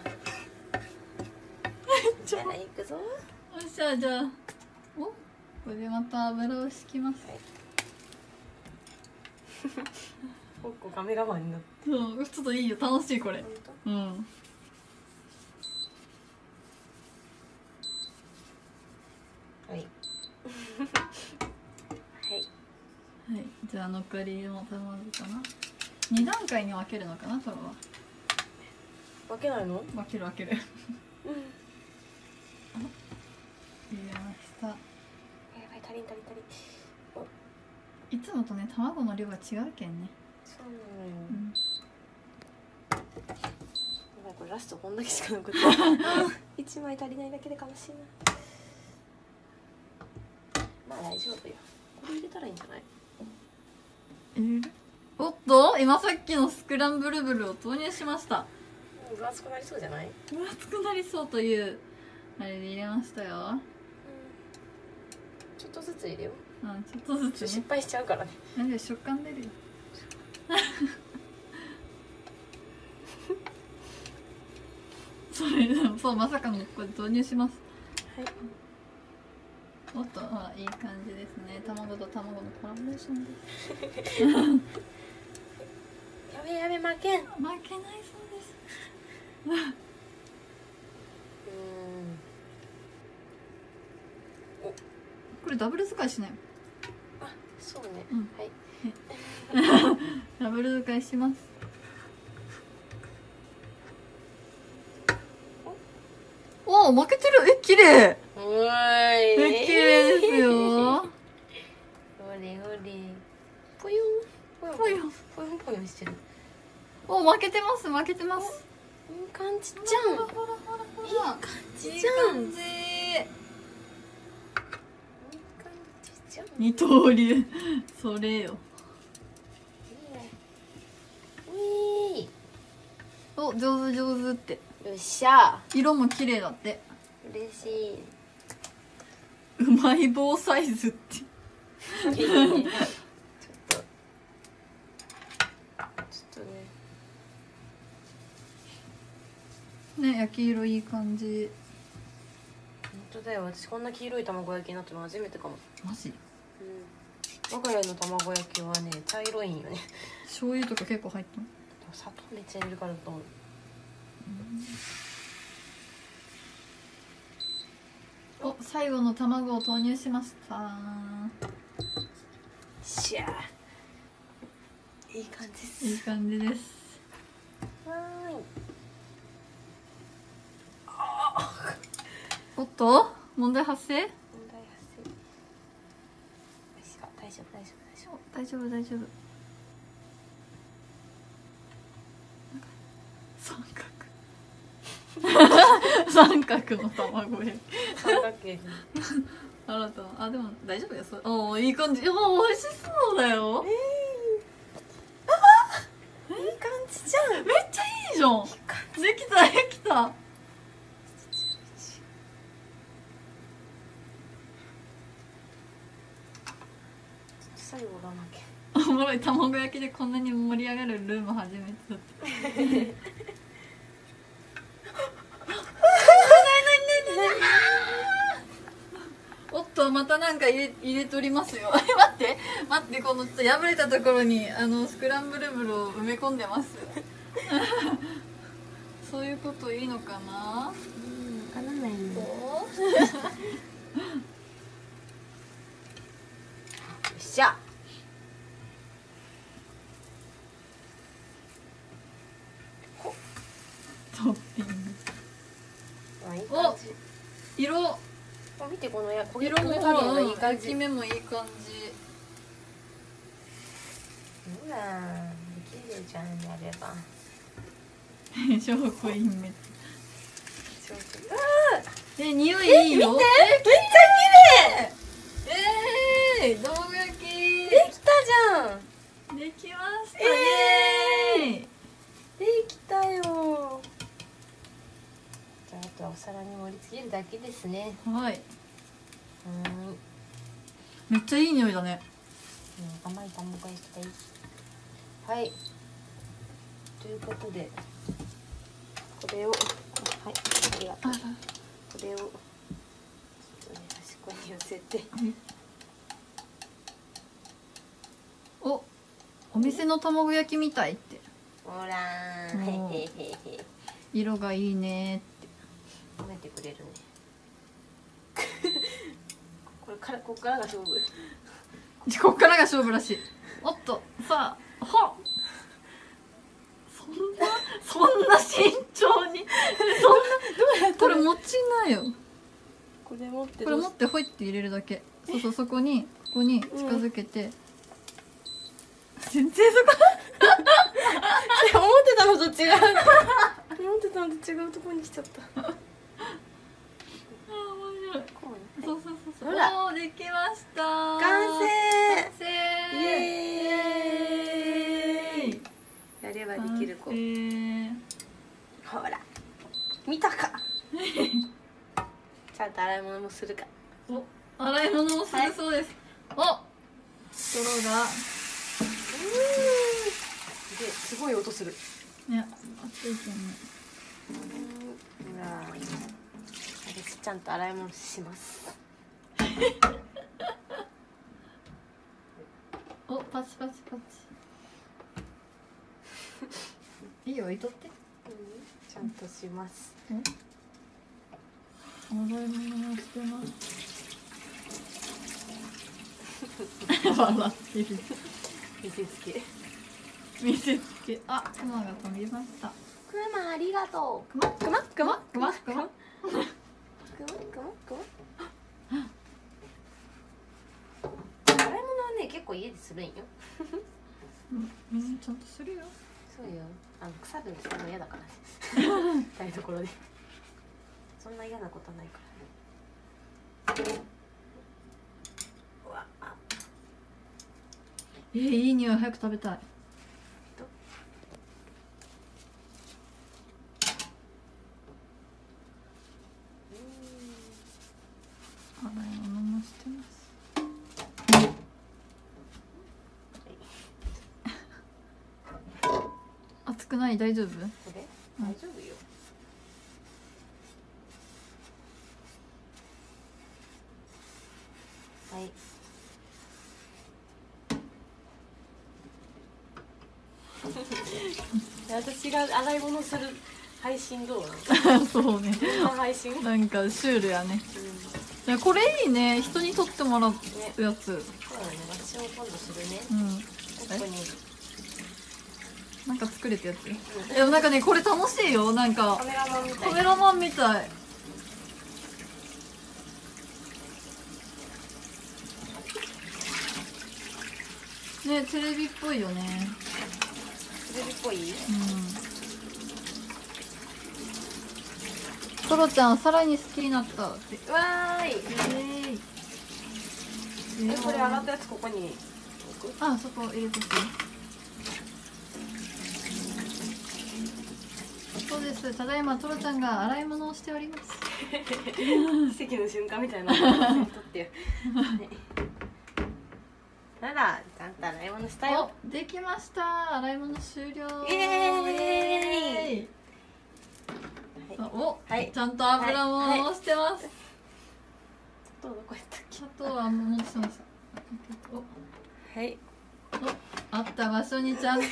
じゃあ、行くぞ。 よっしゃ、じゃあ。お、これでまた油を敷きます。 はい。 コッコカメラマンになって。 そうちょっといいよ、楽しいこれ。うん。 はいはいはい、じゃあ残りの卵かな。2段階に分けるのかな、これは。 分けないの？ 分ける分ける。入れました。 やばい、足りん。 いつもとね、卵の量が違うけんね。 そうなのよ。 うん、 やばい、これラストこんだけしか残ってない。1枚足りないだけでかもしれない。まあ大丈夫よ。これ入れたらいいんじゃない？ 入れる？おっと、今さっきのスクランブルブルを投入しました。 分厚くなりそうじゃない？ 分厚くなりそうというあれで入れましたよ。 ちょっとずつ入れよう。ちょっとずつね。 失敗しちゃうからね。 なんで食感出るよ。それそう、まさかのこれ投入します。 はい。 おっと、ほらいい感じですね。卵と卵のコラボレーションで。 やべ負けん。 負けないそうです。これダブル使いしない。 あ、そうね。 うん、 はい。 ダブル使いします。お、負けてる。綺麗。 おーい。 綺麗ですよ。 ほれ。ぽよんぽよんしてる。 お、負けてます。いい感じじゃん。 ほら。 いい感じじゃん。 二刀流。それよ。お、上手って。 よっしゃ。 色も綺麗だって。 嬉しい。 うまい棒サイズって。 ちょっとね。 ね、焼き色いい感じ。 本当だよ、私こんな黄色い卵焼きになったの初めてかも。 マジ？ うん。我が家の卵焼きはね、茶色いんよね。 醤油とか結構入ったの？ 砂糖めっちゃ入れるからだと思う。 お、最後の卵を投入しました。 しゃー。いい感じです。 いい感じです。 はーい。 おっと、問題発生？ 問題発生。大丈夫。 三角の卵焼き。 三角形。 新たな。あ、でも大丈夫よ。おー、いい感じ。おー、美味しそうだよ。 いい感じじゃん。 めっちゃいいじゃん。できた。 最後が負け。 おもろい。卵焼きでこんなに盛り上がるルーム初めてだった。おっと、またなんか入れとりますよ。待って、この破れたところにスクランブルブルを埋め込んでます。そういうこといいのかな？ わからないんだ。よっしゃ。 トッピング。 お、 色。 見てこの焦げ色も加減がいい感じ。 焼き目もいい感じ。 できるじゃんやれば。 証拠隠滅。匂いいいよ。 見て、めっちゃ綺麗。 卵焼きできたじゃん。 できましたね。 できたよ。じゃああとはお皿に盛り付けるだけですね。 はい。めっちゃいい匂いだね。 甘い卵焼きがいい。はい。ということでこれを、はい、ありがとう。これをちょっとね、端っこに寄せて。 おお店の卵焼きみたいって。 ほらー、へへへへ。 色がいいねって褒めてくれるね。ここからが勝負。 こっからが勝負らしい。おっと、さあ、ほっ、そんな慎重にそんなこれ持ちなよ。 これ持ってほいって入れるだけ。そうそう、ここに近づけて、全然そこ思ってたのと違う。思ってたのと違うところに来ちゃった。 そうほら、 おー、できました。 完成。イエーイ。やればできる子。ほら、見たか。ちゃんと洗い物もするか。 お、洗い物もするそうです。お、泥が。 すごい音する。 ね、熱いけんね。 ほら、私ちゃんと洗い物します。 お、パチパチパチ。いいよ、いとって。 ちゃんとします。 洗い物をしてます。笑ってる。 見せつけ。 見せつけ。あ、クマが飛びました。 クマありがとう。 クマ洗い物はね、結構家でするんよ。 みんなちゃんとするよ。 そうよ。腐るの嫌だから。台所で。そんな嫌なことないから。うわあ。 いい匂い、早く食べたい。洗い物もしてます。熱くない？大丈夫？ これ？大丈夫よ。はい。私が洗い物する配信どうなの？ そうね。 配信？ なんかシュールやね。これいいね。人に撮ってもらうやつ。 そうだね。私も今度するね。ここに。 なんか作れたやつ。でもなんかね、これ楽しいよ。なんかカメラマンみたい。 カメラマンみたい。ね、テレビっぽいよね。 テレビっぽい？ トロちゃんさらに好きになったって。 わーい。これ洗ったやつここに置く？ あ、そこ入れとく。そうです。ただいまトロちゃんが洗い物をしております。 奇跡の瞬間みたいな。撮ってよ。ならちゃんと洗い物したよ。 できました。洗い物終了。 イエーイ。 お、ちゃんと油もしてます。 どこやったっけ？ 砂糖はもう戻してました。はい。あった場所にちゃんと。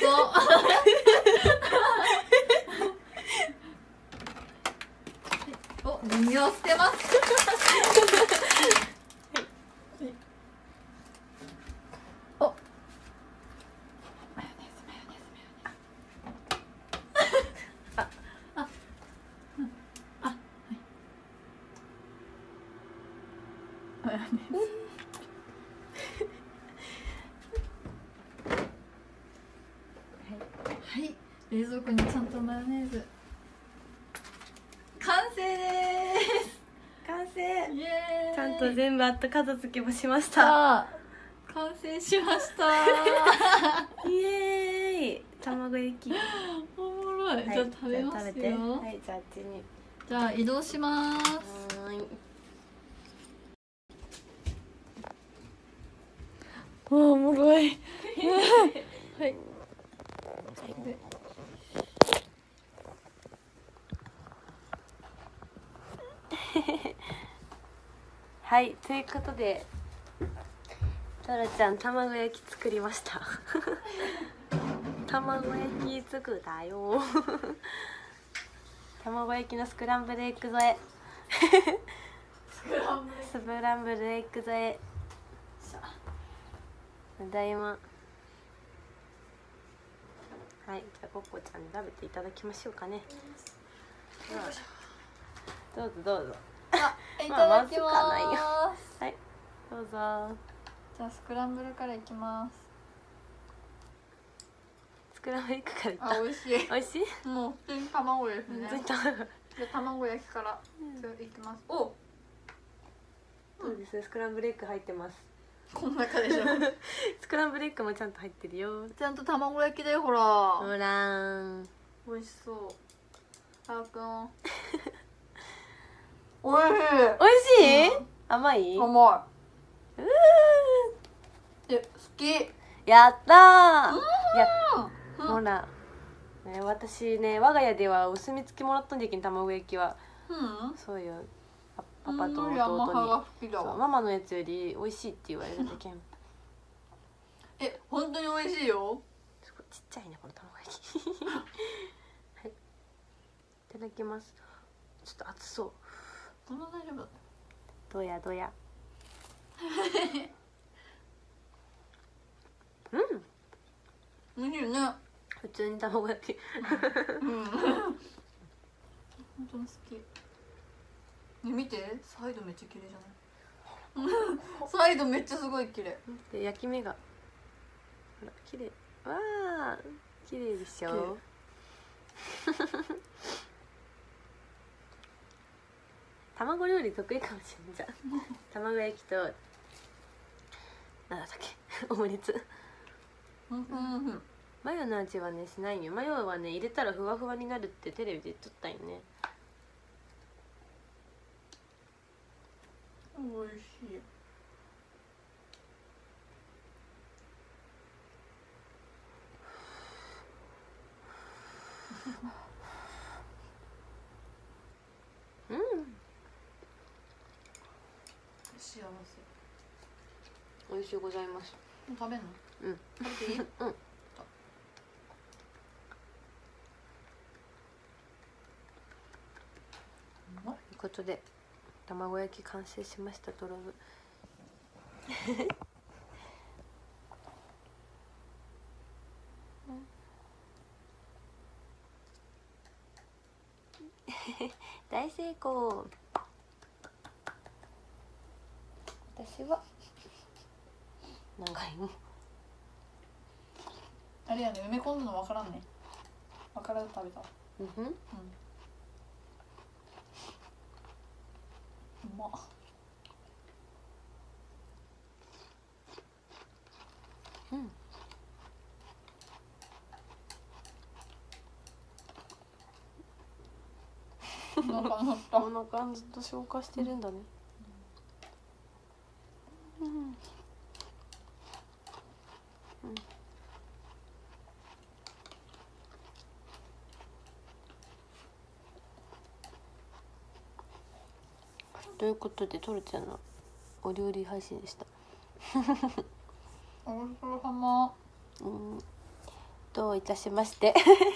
お、ゴミを捨てます。お。マヨネーズ。はい、冷蔵庫にちゃんとマヨネーズ。完成です。 完成。 イエーイ。 ちゃんと全部片付けもしました。 完成しました。 イエーイ。卵焼き。 おもろい。じゃあ食べますよ。はい、 じゃああっちに。 じゃあ移動します。 はい。おもろい。はい。はい、ということでトラちゃん卵焼き作りました卵焼き作ったよ卵焼きのスクランブルエッグ添えスクランブルエッグ添えただいま。はい、じゃあコッコちゃんに食べていただきましょうかね。どうぞどうぞ。 あ、いただきます。 はい、どうぞ。 じゃあスクランブルからいきます。 スクランブルエッグからいった。 あ、美味しい。 美味しい？ もう普通に卵ですね。 全然じゃあ卵焼きからいきます。お、 そうですね、スクランブルエッグ入ってます。 こんな中でしょスクランブルエッグもちゃんと入ってるよ。 ちゃんと卵焼きだよ、ほら。 ほらーん。 美味しそう。あーくんおいしい。 美味しい？甘い？ 甘うい。好き。 ー。やったー。いや、ほら、ね、私ね、我が家ではお墨付きもらったんじゃけん、卵焼きは。そうよ。パパと弟に。そう、ママのやつより美味しいって言われるんだけん。 本当に美味しいよ。 すごいちっちゃいね、この卵焼きはい、いただきます。ちょっと熱そう。 そんな大丈夫だ。 どやどや美味しいね。 普通に卵焼き本当に好き。ね、見て、サイドめっちゃ綺麗じゃないサイドめっちゃすごい綺麗で、焼き目がほら綺麗。わあ綺麗でしょ卵料理得意かもしれんじゃん卵焼きとなんだっけオムレツ。マヨの味はねしないよ。マヨはね入れたらふわふわになるってテレビで言っとったんよね。 美味しい。幸せ。 美味しゅうございます。 もう食べんの？ うん。 食べていい？ うん。ということで卵焼き完成しました。ドロブ大成功。私は長いもあれやね、埋め込んだの分からんね。分からず食べた。うまっ。 お腹ずっと消化してるんだね。ということでトルちゃんのお料理配信でした。 お疲れ様。 どういたしまして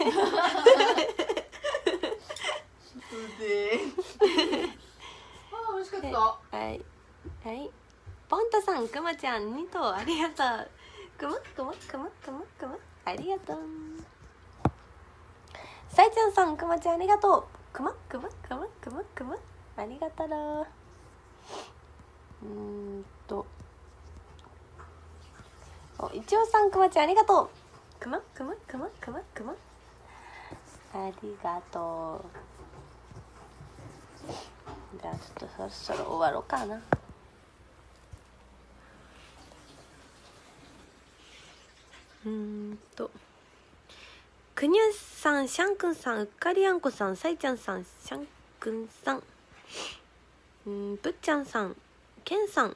美味しかった。 はいはい。ポンタさん、くまちゃん2頭ありがとう。くまありがとう。さいちゃんさん、くまちゃんありがとう。くまありがとうな。いちおさん、くまちゃんありがとう。くまありがとう。じゃあちょっとそろそろ終わろうかな。くにゅうさん、シャンくんさん、うっかりあんこさん、さいちゃんさん、シャンくんさん、ぶっちゃんさん、けんさん、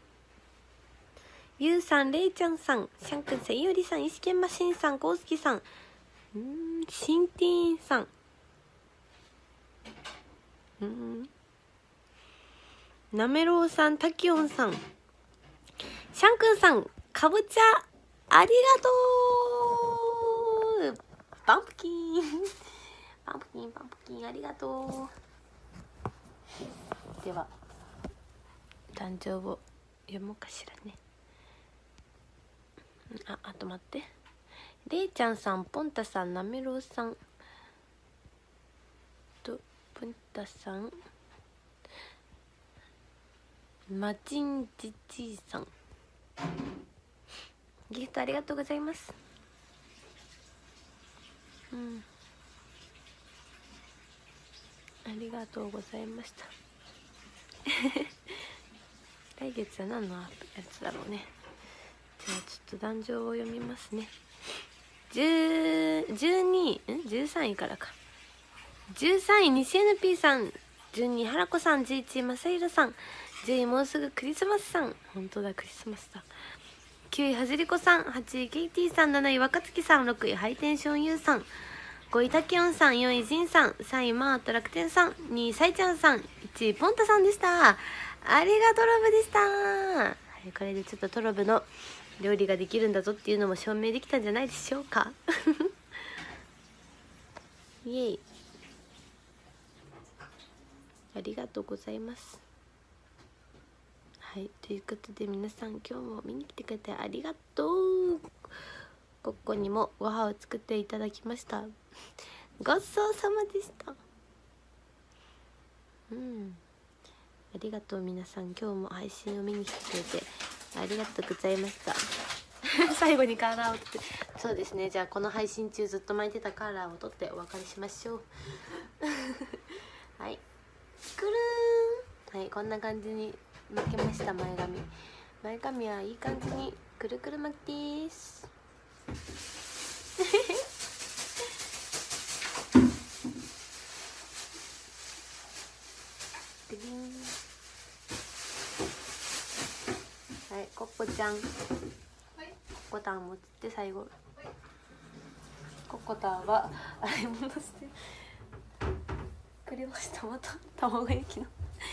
ゆうさん、れいちゃんさん、シャンくんさん、いおりさん、いしけんましんさん、こうすきさん、しんてぃんさん、なめろうさん、たきおんさん、 シャンくんさん、かぼちゃありがとう。パンプキンパンプキンパンプキンありがとう。では誕生を読もうかしらね。あと待って、れいちゃんさん、ポンタさん、なめろうさんとポンタさん、マチンジチーさん、ギフトありがとうございます。ありがとうございました来月は何のやつだろうね。じゃあちょっと壇上を読みますね。13位からか。13位西 NP さん、12位原子さん、11位正宏さん、10位もうすぐクリスマスさん、本当だクリスマスだ。9位はじりこさん、8位ケイティさん、7位若月さん、6位ハイテンションユーさん、5位タキオンさん、4位ジンさん、3位マート楽天さん、2位サイちゃんさん、1位ポンタさんでした。ありがとロブでした。はい、これでちょっとトロブの料理ができるんだぞっていうのも証明できたんじゃないでしょうかイエイ、ありがとうございます。はい、ということで皆さん今日も見に来てくれてありがとう。ここにもご飯を作っていただきました。ごちそうさまでした。ありがとう皆さん、今日も配信を見に来てくれてありがとうございました最後にカーラーを取って、そうですね、じゃあこの配信中ずっと巻いてたカーラーを取ってお別れしましょうはいくるーん、はい、こんな感じに巻けました。前髪はいい感じにくるくる巻きですグリーン、はい、コッコちゃん、はい、コッコタン持って最後、はい、コッコタンは洗い物してくれました。また卵焼きの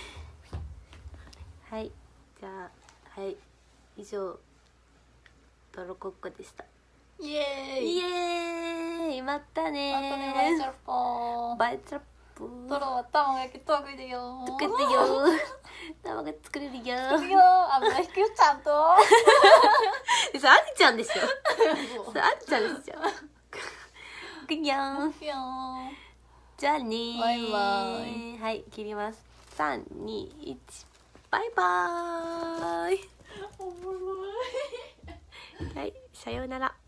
はい、じゃあ、はい、以上トロコッコでした。 イエーイイエーイ、またねー。 またね、バイチャラッポー。 バイチャラッポー。 トロは卵焼き得意だよ。 作るよ卵が作れるよ。 作るよ。油引くよちゃんと。 それありちゃんでしょ。それありちゃんでしょ。くにゃん。じゃあねー。 バイバイ。 はい、切ります。3、2、1、バイバーイ。 おもろい。 はい、さようなら。